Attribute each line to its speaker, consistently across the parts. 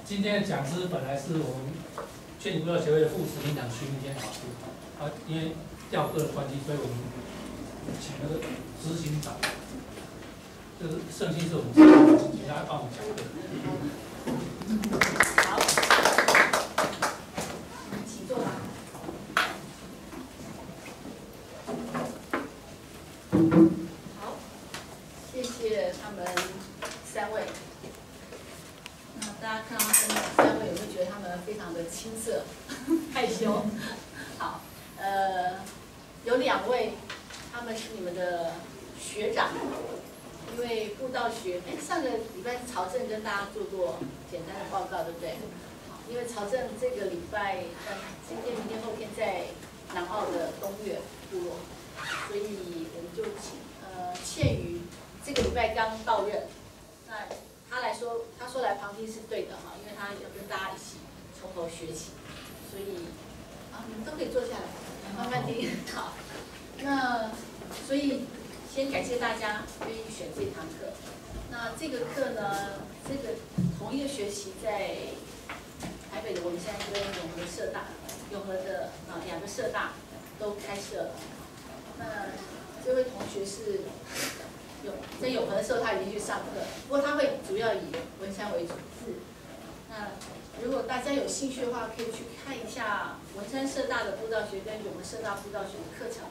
Speaker 1: 今天的讲师本来是我们劝你布道协会的副执行长徐明天老师，因为调课的关系，所以我们请那个执行长，就是圣心是我们请他帮我们讲课。
Speaker 2: 好，请坐吧。好，谢谢他们三位。那大家看到他们三位，有没有觉得他们非常的青涩、害羞？好，有2位，他们是你们的学长。因为布道学，上个礼拜曹正跟大家做过简单的报告，对不对？好，因为曹正这个礼拜，今天、明天、后天在南澳的东岳部落，所以我们就倩瑜这个礼拜刚到任，那他说来旁听是对的哈，因为他要跟大家一起从头学起，所以你们都可以坐下来，慢慢听。好，那所以。先感谢大家愿意选这堂课。那这个课呢，这个同一个学期在台北的文山跟永和社大，永和的2个社大都开设了。那这位同学是在永和的时候他已经去上课，不过他会主要以文山为主。那如果大家有兴趣的话，可以去看一下文山社大的布道学跟永和社大布道学的课程。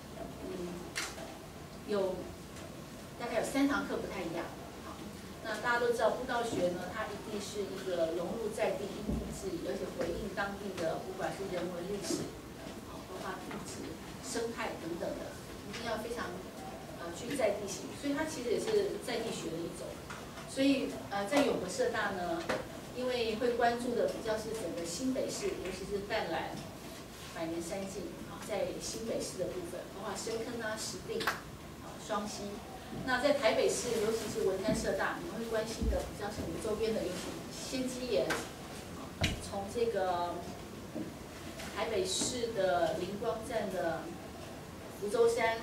Speaker 2: 大概有3堂课不太一样。好，那大家都知道布道学呢，它一定是一个融入在地、因地制宜，而且回应当地的，不管是人文历史、文化品质、生态等等的，一定要非常具在地性。所以它其实也是在地学的一种。所以在永和社大呢，因为会关注的比较是整个新北市，尤其是淡蓝、百年山径在新北市的部分，包括深坑石碇。双溪，那在台北市，尤其是文山社大，你们会关心的比较是你们周边的，尤其仙迹岩，从这个台北市的灵光站的福州山，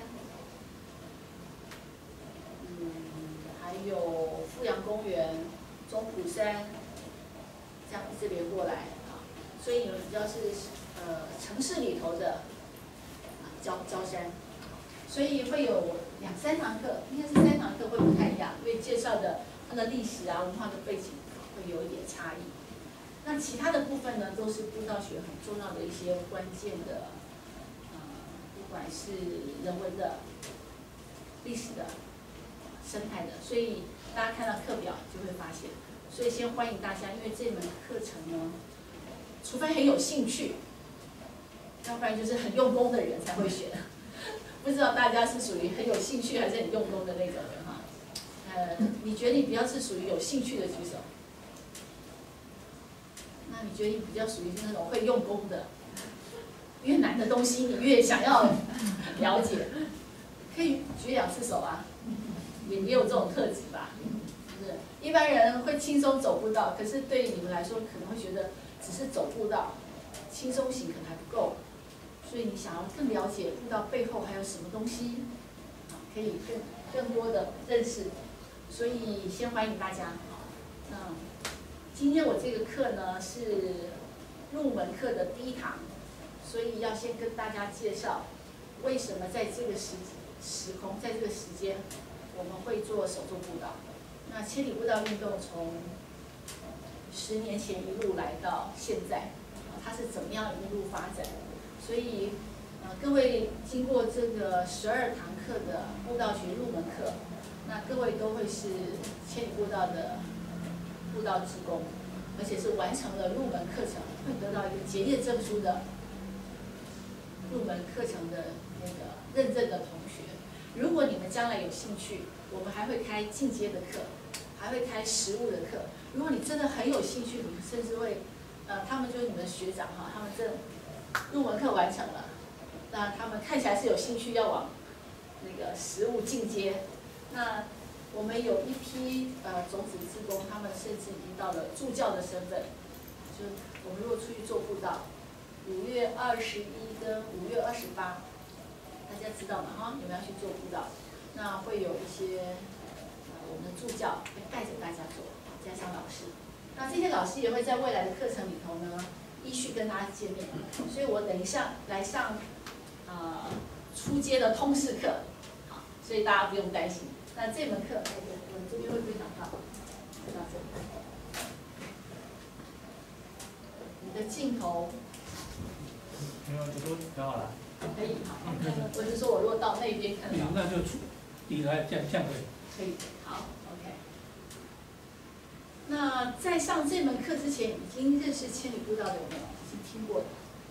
Speaker 2: 还有富阳公园、中埔山，这样一直连过来啊，所以你们比较是城市里头的郊山。所以会有2、3堂课，应该是3堂课会不太一样，因为介绍的它的历史文化的背景会有一点差异。那其他的部分呢，都是布道学很重要的一些关键的，不管是人文的、历史的、生态的，所以大家看到课表就会发现。所以先欢迎大家，因为这门课程呢，除非很有兴趣，要不然就是很用功的人才会选。不知道大家是属于很有兴趣还是很用功的那种人哈？你觉得你比较是属于有兴趣的举手？那你觉得你比较属于是那种会用功的？越难的东西你越想要了解，可以举2次手啊，也有这种特质吧？是不是？一般人会轻松走步道，可是对于你们来说可能会觉得只是走步道，轻松型可能还不够。所以你想要更了解布道背后还有什么东西，可以更多的认识，所以先欢迎大家。今天我这个课呢是入门课的第1堂，所以要先跟大家介绍为什么在这个时空，在这个时间，我们会做手作布道。那千里布道运动从10年前一路来到现在，它是怎么样一路发展？所以，各位经过这个12堂课的布道学入门课，那各位都会是千里布道的布道志工，而且是完成了入门课程，会得到一个结业证书的入门课程的那个认证的同学。如果你们将来有兴趣，我们还会开进阶的课，还会开实务的课。如果你真的很有兴趣，你甚至会，他们就是你们的学长哈，他们入门课完成了，那他们看起来是有兴趣要往那个实务进阶。那我们有一批种子志工，他们甚至已经到了助教的身份。就我们如果出去做布道，5月21跟5月28，大家知道吗？哈，你们要去做布道，那会有一些我们的助教会带着大家做，加上老师。 那这些老师也会在未来的课程里头呢，依序跟大家见面。所以我等一下来上初阶的通识课，好，所以大家不用担心。那这门课，我这边会不会讲到？到这里。你的镜头。
Speaker 1: 没有，你说调好了。
Speaker 2: 可以，好，我是说我如果到那边看到，
Speaker 1: 那就离开这样可以。
Speaker 2: 可以，好 ，OK。那在上这门课之前，已经认识千里步道的有没有？已经听过的？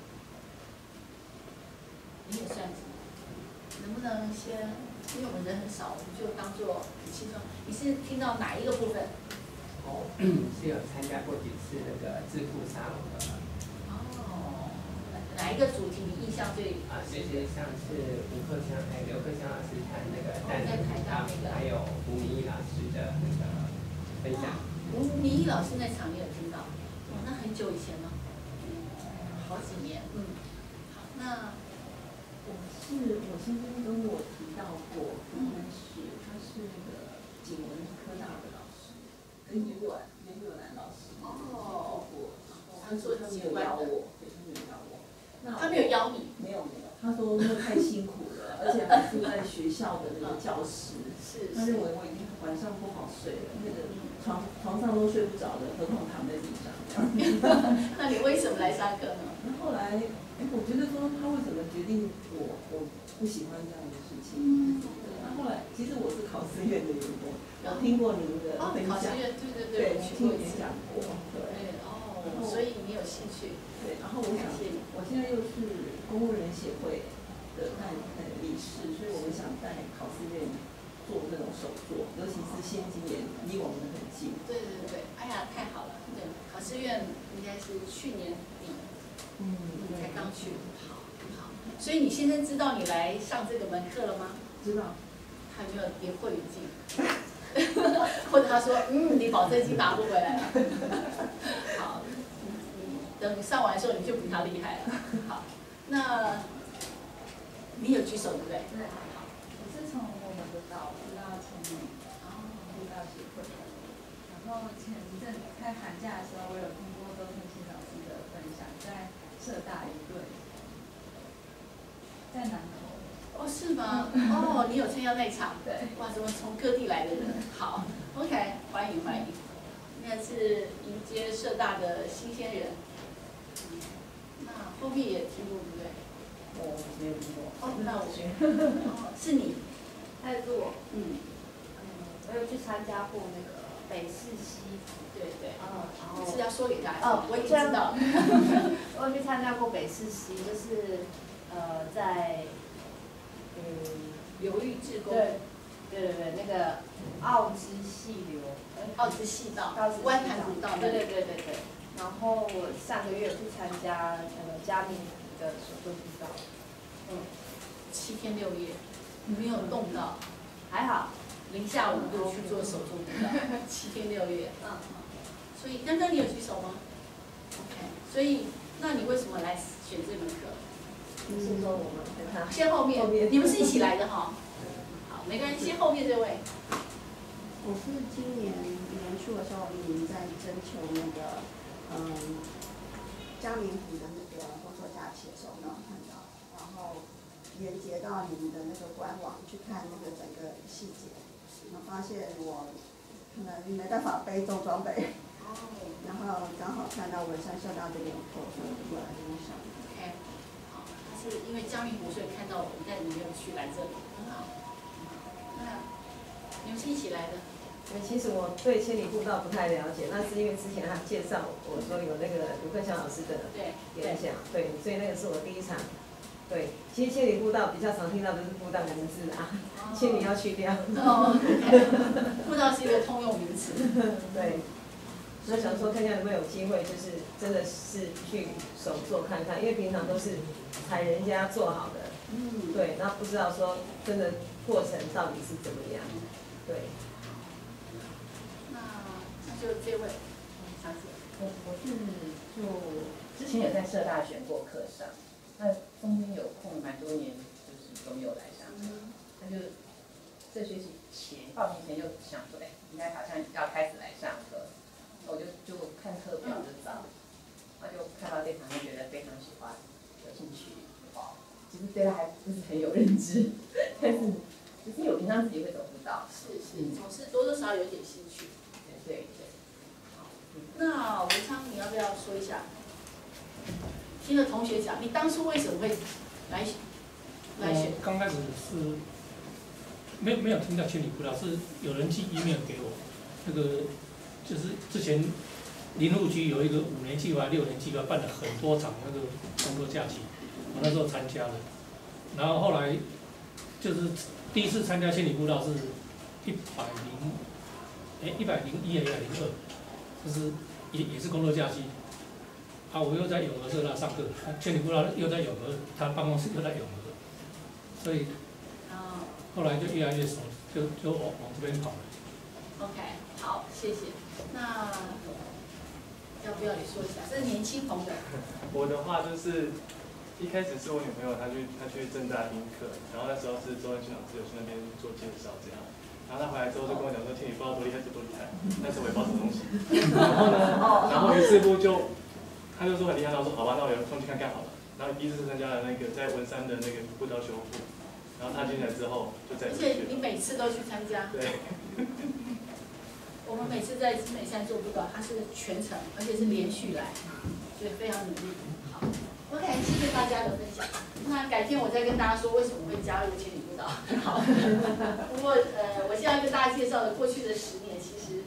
Speaker 2: 你也算是，能不能先？因为我们人很少，我们就当做很轻松。你是听到哪一个部分？
Speaker 3: 哦，是有参加过几次那个智库沙龙的。
Speaker 2: 哦，哪一个主题你印象最？
Speaker 3: 就是像是吴克湘刘克湘老师谈那个蛋
Speaker 2: 在台大那个，
Speaker 3: 还有吴明义老师的那个分享。
Speaker 2: 吴明义老师那场你有听到？哦，那很久以前了，好几年。好，那
Speaker 4: 我先生跟我提到过，应该是他是那个景文科大的老师，跟袁友兰老师
Speaker 2: 哦，
Speaker 4: 他说他没有邀我，对，他没有邀我。那
Speaker 2: 他没有邀你？
Speaker 4: 没有，他说那太辛苦了，而且还住在学校的那个教室，他认为我已经晚上不好睡了，那个床上都睡不着了，何况躺在地上这样。
Speaker 2: 那你为什么来上课呢？
Speaker 4: 那后来，我觉得说他为什么决定我不喜欢这样的事情？那后来，其实我是考试院的员工，我听过您的分享，
Speaker 2: 考试院，对，
Speaker 4: 对，听演讲过，
Speaker 2: 对，所以你有兴趣。
Speaker 4: 对，然后我想，我现在又是公务人协会的理事，所以我们想在考试院做那种手作，尤其是先进也离我们很近。
Speaker 2: 对，哎呀，太好了！对，考试院应该是去年底，才刚去。好，所以你先生知道你来上这个门课了吗？
Speaker 4: 知道。
Speaker 2: 他有没有叠会语镜？或者他说，你保证金拿不回来了。好，等你上完的时候，你就比他厉害了。好，那你有举手对不对？
Speaker 5: 对。好，我是从我们的岛知道千里步道协会的，然后前一阵开寒假的时候，我有听过周天心老师的分享，在社大一队，在南投。
Speaker 2: 哦，是吗？你有参加那场？
Speaker 5: 对。
Speaker 2: 哇，怎么从各地来的人？好 ，OK， 欢迎。那是迎接社大的新鲜人。那后面也听过对不对？
Speaker 4: 我没有听过。
Speaker 2: 那我是你。
Speaker 5: 还有是我。我有去参加过那个北市西。
Speaker 2: 对。
Speaker 5: 然后
Speaker 2: 是要说给大家。我已经知道。
Speaker 5: 我有去参加过北市西，就是在。
Speaker 2: 流域志工，
Speaker 5: 对，那个奥之细流，
Speaker 2: 奥之细道，湾潭古道，
Speaker 5: 对。然后我上个月有去参加那个嘉明湖的手作步道
Speaker 2: ，7天6夜，没有冻到，
Speaker 5: 还好
Speaker 2: 零下5度去做手作步道，7天6夜，所以刚刚你有举手吗 ？OK， 所以那你为什么来选这门课？
Speaker 4: 就是说我们跟他
Speaker 2: 先后面，你们是一起来的哈。好，没关系，先后面这位。
Speaker 6: 我是今年年初的时候，你们在征求那个嘉明湖的那个工作假期的时候，没有看到，然后连接到你们的那个官网去看那个整个细节，然后发现我可能没办法背重装备，然后刚好看到文山社大这边有课，所以我就过来这边上。
Speaker 2: 是因为嘉明湖，所以看到我们，但你没有去来这里，很好。那你们是一起来的？
Speaker 7: 其实我对千里步道不太了解，那是因为之前他介绍我说有那个刘克湘老师的演讲，对，所以那个是我第一场。对，其实千里步道比较常听到的是步道名字啊，千里要去掉。
Speaker 2: 步道是一个通用名词。对。
Speaker 7: 所以想说看看有没有机会，就是真的是去手做看看，因为平常都是采人家做好的，对，那不知道说真的过程到底是怎么样，对。
Speaker 2: 那就这位，小姐。
Speaker 8: 我是之前有在社大选过课上，那中间有空蛮多年，就是都没有来上课，那就这学期报名前就想说，应该好像要开始来上课。 我就看课表就找，那就看到这堂就觉得非常喜欢，有兴趣，其实对他还不是很有认知，但是只是有平常自己会走不到。
Speaker 2: 是，总是多多少少有点兴趣。
Speaker 8: 对。
Speaker 2: 好，那文昌你要不要说一下？听了同学讲，你当初为什么会来选？
Speaker 1: 刚开始是没有听到千里辅导，是有人寄 email 给我，那个就是之前林务局有一个5年计划、6年计划办了很多场那个工作假期，我那时候参加了，然后后来就是第一次参加千里辅导是101还是102，就是也是工作假期。啊，我又在永和社那上课，千里辅导又在永和，他办公室又在永和，所以后来就越来越熟，就往这边跑了。
Speaker 2: OK， 好，谢谢。那要不要你说一下？这是年轻朋友。
Speaker 9: 我的话就是一开始是我女朋友，她去政大听课，然后那时候是周文勋老师有去那边做介绍这样。然后他回来之后就跟我讲说，听你不知道多厉害就多厉害，但是我也不知道什么东西。然后呢，然后于是乎他就说很厉害，然后说好吧，那我有空去看看好了。然后第一次参加了那个在文山的那个步道修复，然后他进来之后就再也不去了。
Speaker 2: 而且你每次都去参加。
Speaker 9: 对。
Speaker 2: 我们每次在芝美山做步道，他是全程，而且是连续来，所以非常努力。好 ，OK， 谢谢大家的分享。那改天我再跟大家说为什么会加入千里步道。好，不过我现在跟大家介绍的过去的10年，其实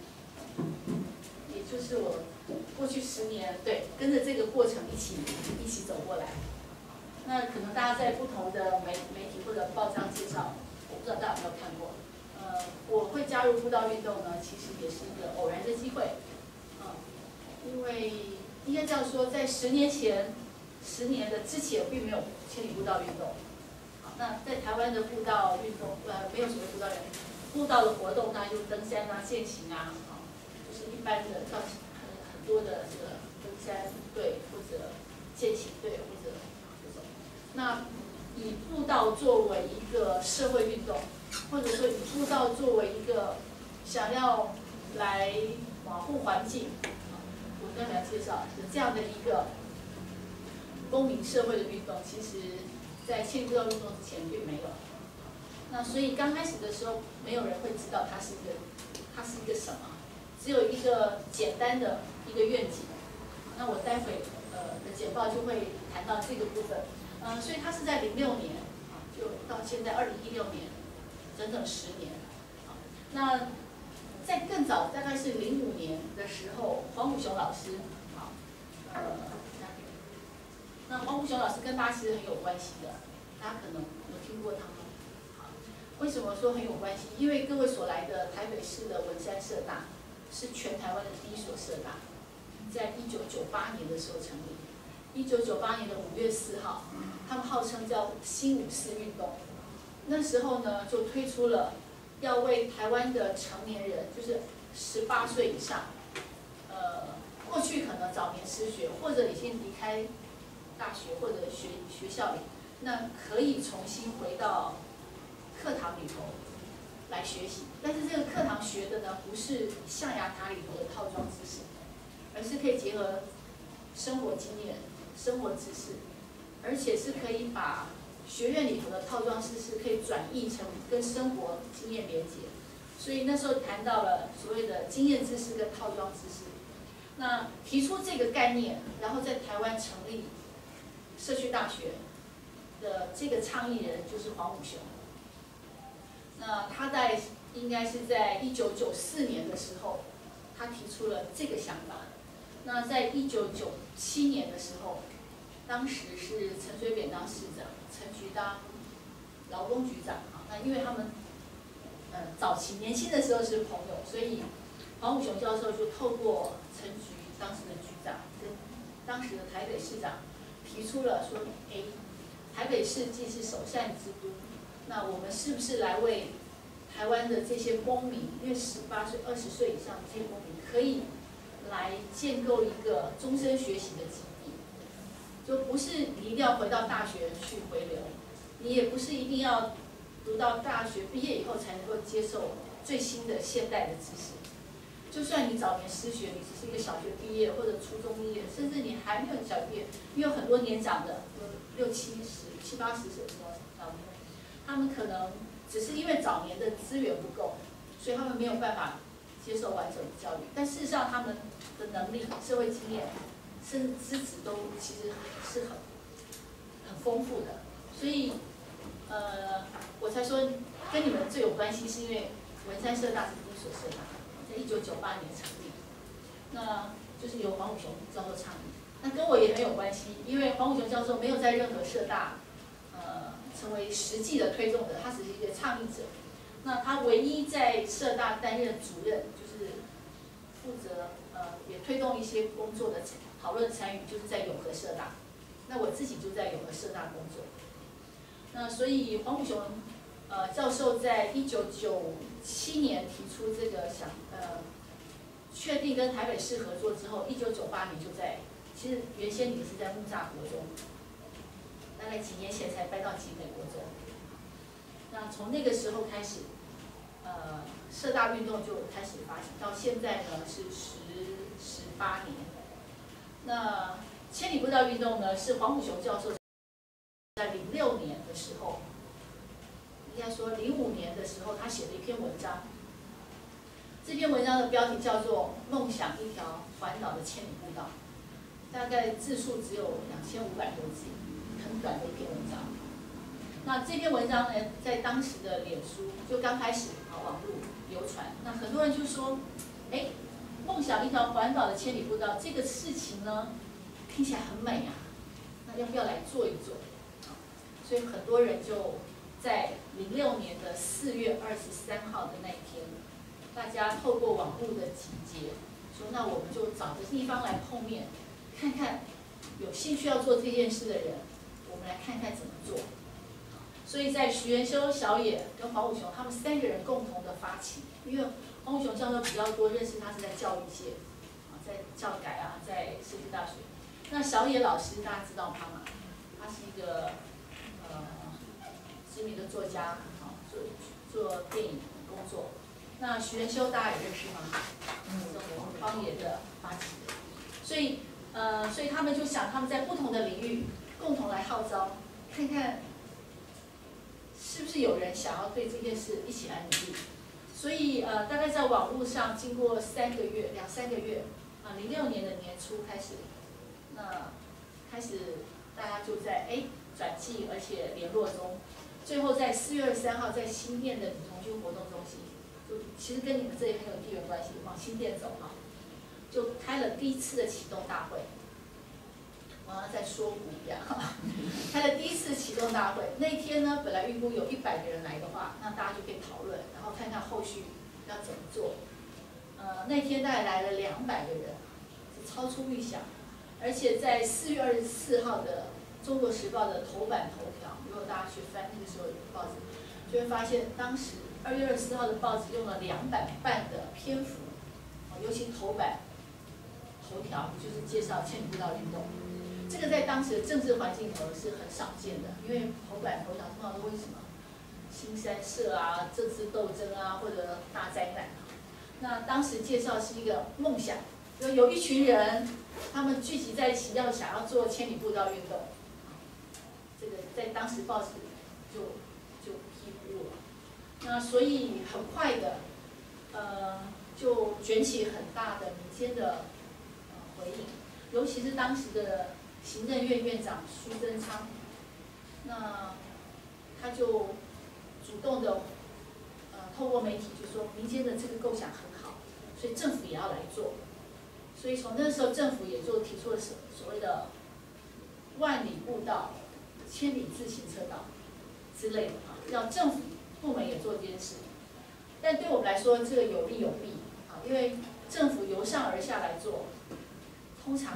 Speaker 2: 也就是我过去10年跟着这个过程一起走过来。那可能大家在不同的媒体或者报章介绍，我不知道大家有没有看过。我会加入步道运动呢，其实也是一个偶然的机会。因为应该这样说，在10年前，10年的之前并没有千里步道运动。好，那在台湾的步道运动，没有什么步道运动，步道的活动呢，就登山啊、健行啊，就是一般的到很多的这个登山队或者健行队或者这种。那以步道作为一个社会运动，或者说以步道作为一个想要来保护环境，我跟大家介绍这样的一个公民社会的运动，其实在千里步道运动之前并没有。那所以刚开始的时候，没有人会知道它是一个什么，只有一个简单的一个愿景。那我待会的简报就会谈到这个部分。所以它是在06年就到现在2016年，整整10年。那在更早，大概是05年的时候，黄武雄老师，那黄武雄老师跟大家其实很有关系的，大家可能有听过他们。为什么说很有关系？因为各位所来的台北市的文山社大是全台湾的第一所社大，在1998年的时候成立。1998年的5月4号，他们号称叫新54运动。那时候呢，就推出了要为台湾的成年人，就是18岁以上，过去可能早年失学或者已经离开大学或者学校里，那可以重新回到课堂里头来学习。但是这个课堂学的呢，不是象牙塔里头的套装知识，而是可以结合生活经验、生活知识，而且是可以把学院里头的套装知识可以转译成跟生活经验连结。所以那时候谈到了所谓的经验知识跟套装知识。那提出这个概念，然后在台湾成立社区大学的这个倡议人就是黄武雄。那他应该是在1994年的时候，他提出了这个想法。那在1997年的时候，当时是陈水扁当市长，陈菊当劳工局长。那因为他们早期年轻的时候是朋友，所以黄武雄教授就透过陈菊当时的局长跟当时的台北市长提出了说，台北市既是首善之都，那我们是不是来为台湾的这些公民，因为18岁、20岁以上的这些公民，可以来建构一个终身学习的基地？就不是你一定要回到大学去回流，你也不是一定要读到大学毕业以后才能够接受最新的现代的知识。 就算你早年失学，你只是一个小学毕业或者初中毕业，甚至你还没有小学毕业，你有很多年长的，有60、70、70、80岁的老人，他们可能只是因为早年的资源不够，所以他们没有办法接受完整的教育。但事实上，他们的能力、社会经验，甚至资质都其实是很丰富的。所以，我才说跟你们最有关系，是因为文山社大是第一所社大，在1998年成立，那就是由黄武雄教授倡议。那跟我也很有关系，因为黄武雄教授没有在任何社大，成为实际的推动者，他只是一个倡议者。那他唯一在社大担任主任，就是负责也推动一些工作的讨论参与，就是在永和社大。那我自己就在永和社大工作。那所以黄武雄教授在1997年提出这个确定跟台北市合作之后，1998年就在，其实原先你是在木栅国中，大概几年前才搬到集美国中。那从那个时候开始，社大运动就开始发展，到现在呢是18年。那千里步道运动呢，是黄武雄教授在06年的时候，应该说05年的时候，他写了一篇文章。这篇文章的标题叫做《梦想一条环岛的千里步道》，大概字数只有2500多字，很短的一篇文章。那这篇文章呢，在当时的脸书就刚开始网络流传，那很多人就说，梦想一条环岛的千里步道这个事情呢，听起来很美啊，那要不要来做一做？所以很多人就在06年的4月23号的那一天，大家透过网络的集结，说那我们就找个地方来碰面，看看有兴趣要做这件事的人，我们来看看怎么做。所以在徐元修、小野跟黄武雄他们3个人共同的发起，因为黄武雄教授比较多认识他是在教育界，在教改啊，在社区大学。那小野老师大家知道他吗？他是一个知名的作家，做电影工作。那徐元修大家也认识吗？这种荒野的发起人。所以他们就想他们在不同的领域共同来号召，看看是不是有人想要对这件事一起来努力。所以大概在网络上经过2、3个月，06年的年初开始，那开始大家就在转寄，而且联络中，最后在4月23号在新店的女童军活动中心，就其实跟你们这里很有地缘关系，往新店走就开了第一次的启动大会。我好像在说古一样，开了第一次启动大会。那一天呢，本来预估有100个人来的话，那大家就可以讨论，然后看看后续要怎么做。那天大概来了200个人，是超出预想。而且在4月24号的《中国时报》的头版头条，如果大家去翻那个时候的报纸，就会发现当时2月24号的报纸用了2版半的篇幅，尤其头版头条就是介绍千里步道运动。这个在当时的政治环境头是很少见的，因为头版头条通常都会什么新三社啊、政治斗争啊，或者大灾难。那当时介绍是一个梦想，有一群人，他们聚集在一起，想要做千里步道运动。这个在当时报纸就披露了。那所以很快的，就卷起很大的民间的回应，尤其是当时的行政院院长苏贞昌，那他就主动的透过媒体就说民间的这个构想很好，所以政府也要来做。所以从那时候政府也就提出了所谓的万里步道、千里自行车道之类的要政府部门也做这件事。但对我们来说，这个有利有弊因为政府由上而下来做，通常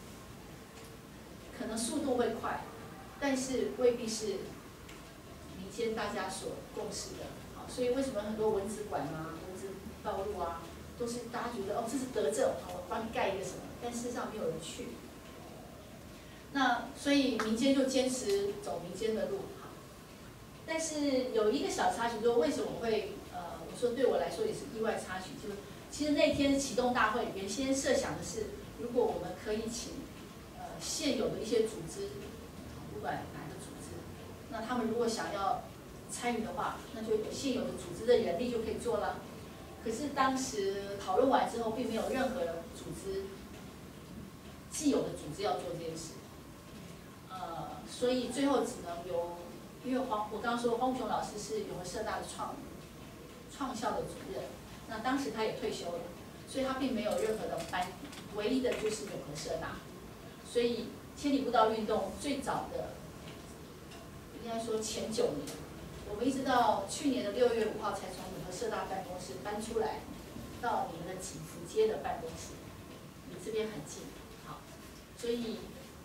Speaker 2: 可能速度会快，但是未必是民间大家所共识的。所以为什么很多文资馆啊、文资道路啊，都是大家觉得这是德政，我帮你盖一个什么，但事实上没有人去。那所以民间就坚持走民间的路但是有一个小插曲，说为什么我会我说对我来说也是意外插曲，就是其实那天启动大会原先设想的是，如果我们可以请现有的一些组织，不管哪个组织，那他们如果想要参与的话，那就有现有的组织的人力就可以做了。可是当时讨论完之后，并没有任何组织既有的组织要做这件事，所以最后只能由，因为我刚刚说黄武雄老师是永和社大的创校的主任，那当时他也退休了，所以他并没有任何的班底，唯一的就是永和社大，所以千里步道运动最早的，应该说前9年，我们一直到去年的6月5号才从永和社大办公室搬出来，到你们的锦福街的办公室，离这边很近，好，所以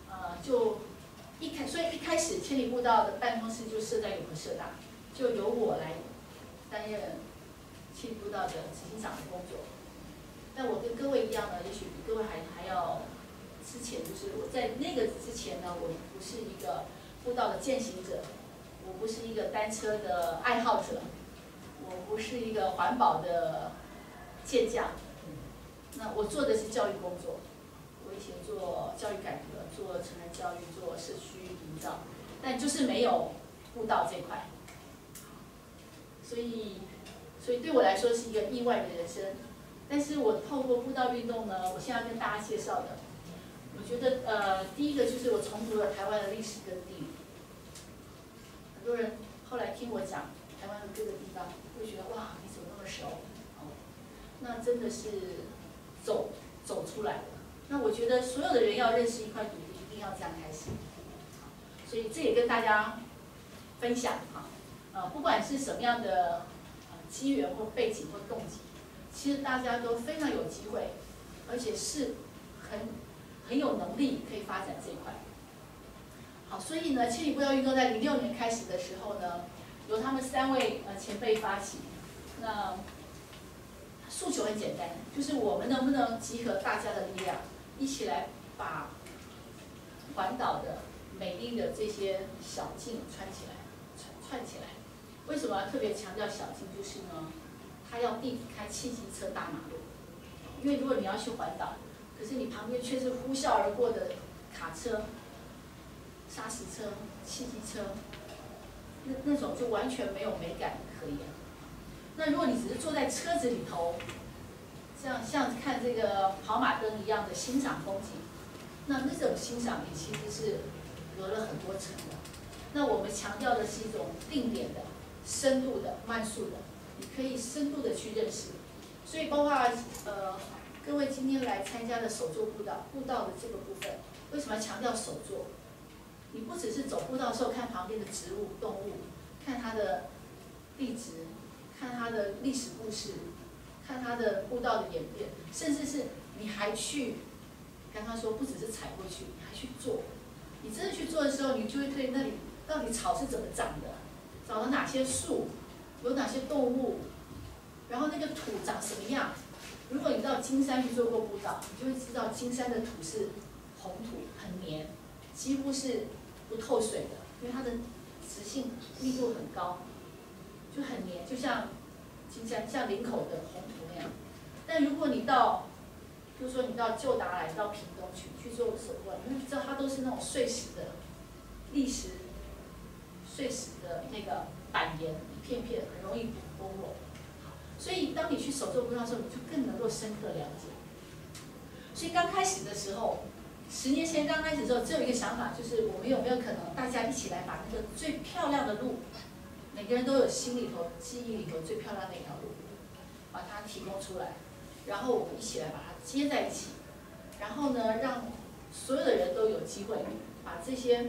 Speaker 2: 所以一开始千里步道的办公室就设在永和社大，就由我来担任千里步道的执行长的工作。但我跟各位一样呢，也许比各位还要之前，就是我在那个之前呢，我不是一个步道的践行者，我不是一个单车的爱好者，我不是一个环保的健将，那我做的是教育工作。我以前做教育改革，做成人教育，做社区营造，但就是没有步道这块，所以对我来说是一个意外的人生。但是我透过步道运动呢，我现在跟大家介绍的，我觉得第一个就是我重读了台湾的历史跟地理。很多人后来听我讲台湾的各个地方，会觉得哇，你怎么那么熟？那真的是走出来了。那我觉得所有的人要认识一块土地，一定要这样开始。所以这也跟大家分享哈，不管是什么样的机缘或背景或动机，其实大家都非常有机会，而且是很有能力可以发展这一块。好，所以呢，千里步道运动在06年开始的时候呢，由他们3位前辈发起，那诉求很简单，就是我们能不能集合大家的力量，一起来把环岛的美丽的这些小径串起来。为什么要特别强调小径？就是呢，它要避开汽机车大马路，因为如果你要去环岛，可是你旁边却是呼啸而过的卡车、砂石车、汽机车，那种就完全没有美感可言。那如果你只是坐在车子里头，像看这个跑马灯一样的欣赏风景，那种欣赏力其实是隔了很多层的。那我们强调的是一种定点的、深度的、慢速的，你可以深度的去认识。所以包括各位今天来参加的手作步道的这个部分，为什么要强调手作？你不只是走步道的时候看旁边的植物、动物，看它的地质，看它的历史故事，看它的步道的演变，甚至是你还去，刚刚说不只是踩过去，你还去做。你真的去做的时候，你就会对那里到底草是怎么长的，长了哪些树，有哪些动物，然后那个土长什么样。如果你到金山去做过步道，你就会知道金山的土是红土，很黏，几乎是不透水的，因为它的质性密度很高，就很黏，就像金山像林口的红土那样。但如果你到，比如说你到旧达来到屏东去做手工，你会知道它都是那种碎石的砾石、碎石的那个板岩，一片片很容易崩落。所以当你去手作步道的时候，你就更能够深刻了解。所以刚开始的时候，10年前刚开始的时候，只有一个想法，就是我们有没有可能大家一起来把那个最漂亮的路，每个人都有心里头、记忆里头最漂亮的那条路，把它提供出来，然后我们一起来把它接在一起，然后呢，让所有的人都有机会把这些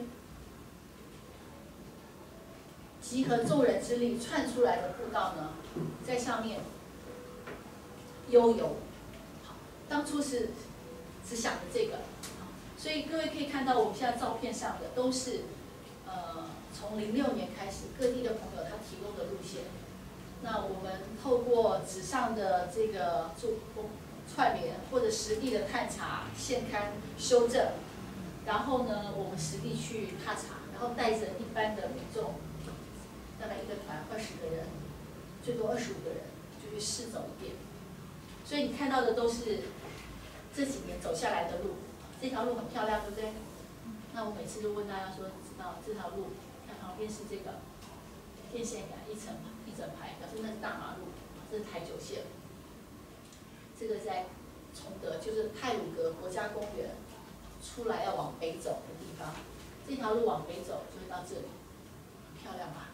Speaker 2: 集合众人之力串出来的步道呢，在上面悠游。好，当初是只想着这个，所以各位可以看到我们现在照片上的都是从06年开始各地的朋友他提供的路线。那我们透过纸上的这个串联，或者实地的探查、现勘、修正，然后呢，我们实地去踏查，然后带着一般的民众，大概一个团20个人，最多25个人，就去试走一遍。 所以你看到的都是这几年走下来的路，这条路很漂亮，对不对？那我每次就问大家说，知道这条路，看旁边是这个电线杆一整排，表示那是大马路，这是台九线。这个在崇德，就是太鲁阁国家公园出来要往北走的地方，这条路往北走就会到这里，很漂亮吧？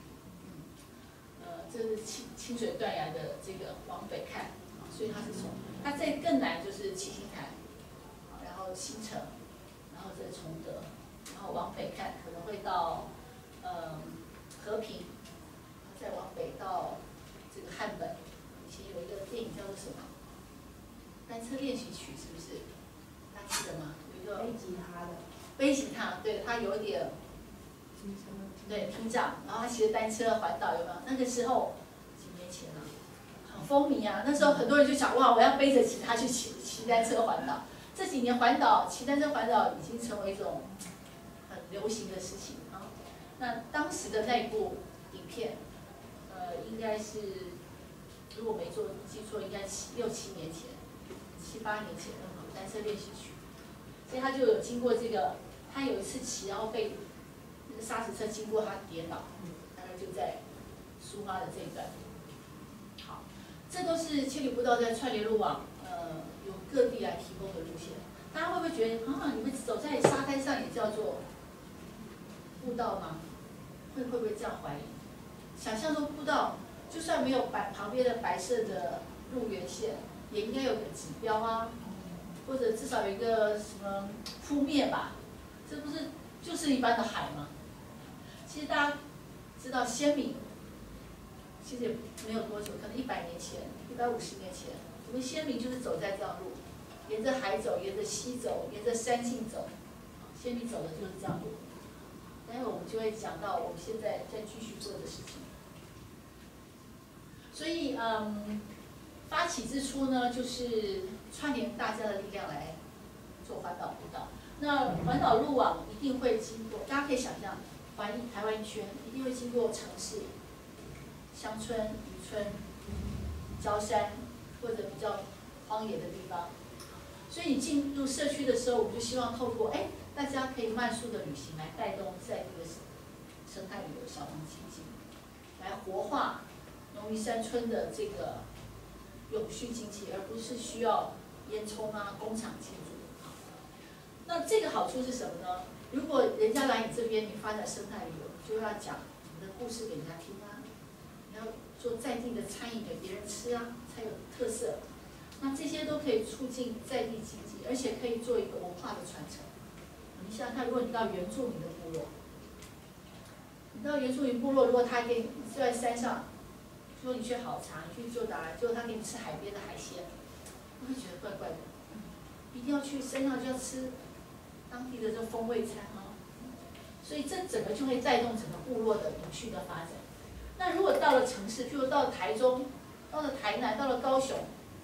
Speaker 2: 这是清水断崖的这个往北看，所以它是从它在更南就是七星潭，然后新城，然后再崇德，然后往北看可能会到和平，再往北到这个汉本。以前有一个电影叫做什么？单车练习曲是不是？大家记得吗？有一个
Speaker 6: 背吉他的。
Speaker 2: 背吉他，对，他有点。对，听障，然后他骑着单车环岛，有没有？那个时候几年前了，很风靡啊。那时候很多人就想，哇，我要背着吉他去骑单车环岛。这几年环岛骑单车环岛已经成为一种很流行的事情啊。那当时的那一部影片，应该是如果没记错，应该6、7年前、7、8年前的单车练习曲。所以他就有经过这个，他有一次骑，然后被那个砂石车经过他跌倒，大概就在苏花的这一段。好，这都是千里步道在串联路网有各地来提供的路线。大家会不会觉得你们走在沙滩上也叫做步道吗？会不会这样怀疑？想象中步道就算没有旁边的白色的路缘线，也应该有个指标啊，或者至少有一个什么铺面吧？这不是就是一般的海吗？其实大家知道先民，其实也没有多久，可能100年前、150年前，我们先民就是走在这条路，沿着海走，沿着溪走，沿着山径走，先民走的就是这样路。待会我们就会讲到我们现在在继续做的事情。所以发起之初呢，就是串联大家的力量来做环岛步道。那环岛路网一定会经过，大家可以想象，台湾一圈一定会经过城市、乡村、渔村、郊山或者比较荒野的地方。所以你进入社区的时候，我们就希望透过大家可以慢速的旅行来带动在地的生态旅游小农经济，来活化农渔山村的这个永续经济，而不是需要烟囱啊、工厂进驻。那这个好处是什么呢？如果人家来你这边，你发展生态旅游，就要讲你的故事给人家听啊，你要做在地的餐饮给别人吃啊，才有特色。那这些都可以促进在地经济，而且可以做一个文化的传承。你想想看，如果你到原住民的部落，如果他给你住在山上，说你去好茶，你去就达，结果他给你吃海边的海鲜，你会觉得怪怪的。一定要去山上就要吃当地的这风味餐啊，所以这整个就会带动整个部落的永续的发展。那如果到了城市，譬如到了台中、到了台南、到了高雄，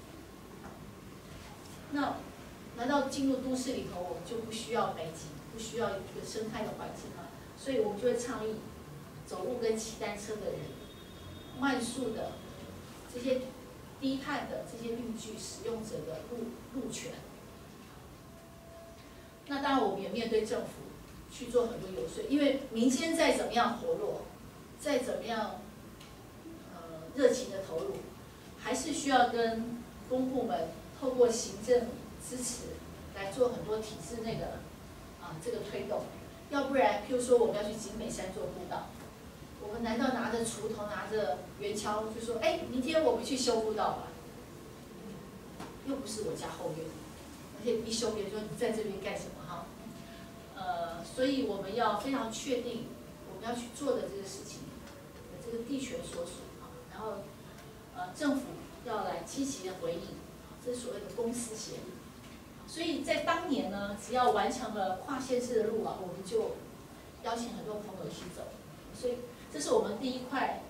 Speaker 2: 那难道进入都市里头，我们就不需要美景，不需要一个生态的环境吗？所以我们就会倡议走路跟骑单车的人，慢速的这些低碳的这些绿具使用者的路权。那当然，我们也面对政府去做很多游说，因为民间再怎么样活络，再怎么样热情的投入，还是需要跟公部门透过行政支持来做很多体制内的这个推动。要不然，譬如说我们要去景美山做步道，我们难道拿着锄头、拿着圆锹就说，明天我们去修步道吧？又不是我家后院，而且一修别人说你在这边干什么哈？所以我们要非常确定我们要去做的这个事情，这个地权所属然后政府要来积极的回应，这是所谓的公私协力。所以在当年呢，只要完成了跨县市的路网，我们就邀请很多朋友一起走。所以这是我们第一块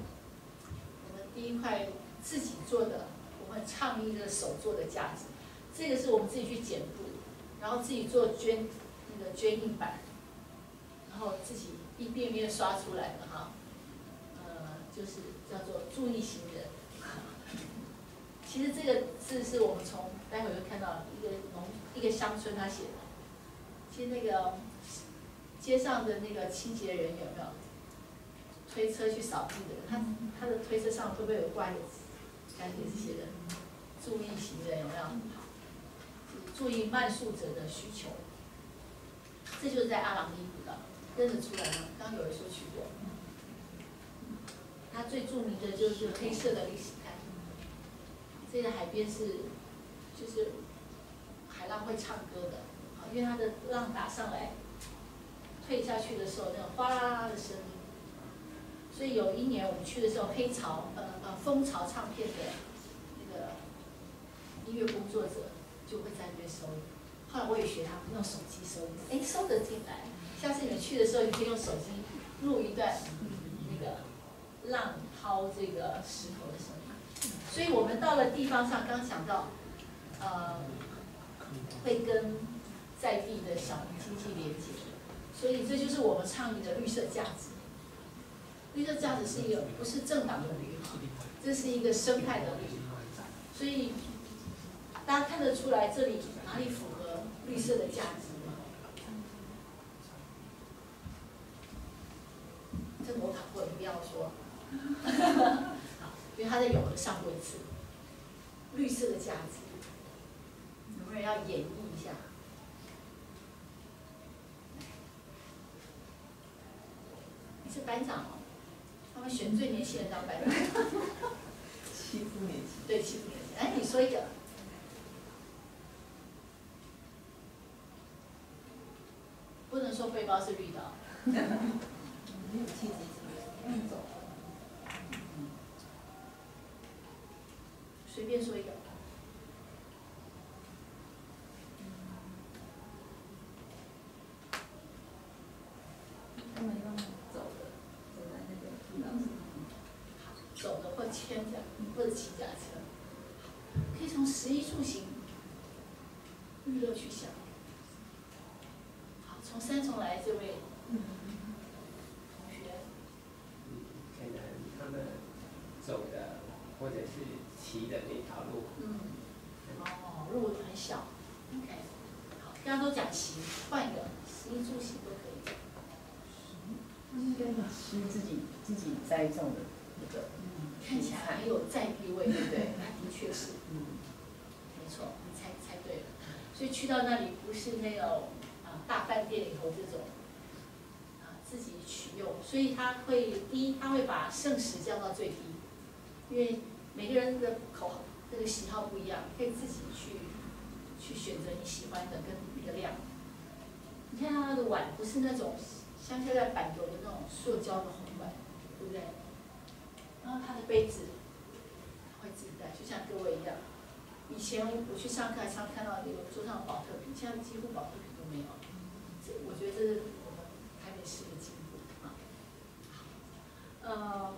Speaker 2: 自己做的，我们倡议的手做的架子。这个是我们自己去剪布，然后自己做捐印版，然后自己一遍遍刷出来的就是叫做注意行人。 其实这个字是我们从待会会看到一个乡村他写的。其实那个街上的那个清洁人有没有推车去扫地的？他的推车上会不会有挂一个感觉是写的注意行人有没有？注意慢速者的需求。这就是在阿朗伊古道认得出来吗？刚刚有人说去过。它最著名的就是黑色的历史台。这个海边就是海浪会唱歌的，因为它的浪打上来，退下去的时候那种哗啦啦的声音。所以有一年我们去的时候，蜂巢唱片的那个音乐工作者就会在那边收音。后来我也学他们用手机收音，哎，收得进来。下次你们去的时候，你可以用手机录一段那个浪掏这个石头的声音。所以我们到了地方上，刚讲到，会跟在地的小经济连接，所以这就是我们倡议的绿色价值。绿色价值是一个不是政党的绿，这是一个生态的绿，所以大家看得出来这里哪里符合绿色的价值吗？这我考过，你不要说。因为他在永和上过一次，绿色的价值，有没有人要演绎一下？你是班长哦，他们选最年轻人当班长。
Speaker 4: 欺负年轻。
Speaker 2: 对，欺负年轻。哎，你说一个。不能说背包是绿的。
Speaker 4: 没有气质，走。
Speaker 2: 随便说一个。
Speaker 5: 他们用走在那个路上。
Speaker 2: 走的或牵着，或者骑脚车，可以从食衣住行、娱乐去想。好，从三重来这位同学。
Speaker 3: 可能他们走的或者是骑的那条路。
Speaker 2: 路很小 ，OK， 好，大家都讲骑，换一个，食衣住行都可以。
Speaker 8: 应该吃自己栽种的那个，
Speaker 2: 看起来很有在地味，对不对？的确是，没错，你猜对了。所以去到那里不是那种大饭店里头这种自己取用，所以他会第一，他会把剩食降到最低，因为每个人的这个喜好不一样，可以自己去选择你喜欢的跟那个量。你看他的碗不是那种像现在板油的那种塑胶的红碗，对不对？然后他的杯子会自己带，就像各位一样。以前我去上课，常看到那个桌上的保特瓶，现在几乎保特瓶都没有。我觉得这是我们台北市的进步啊。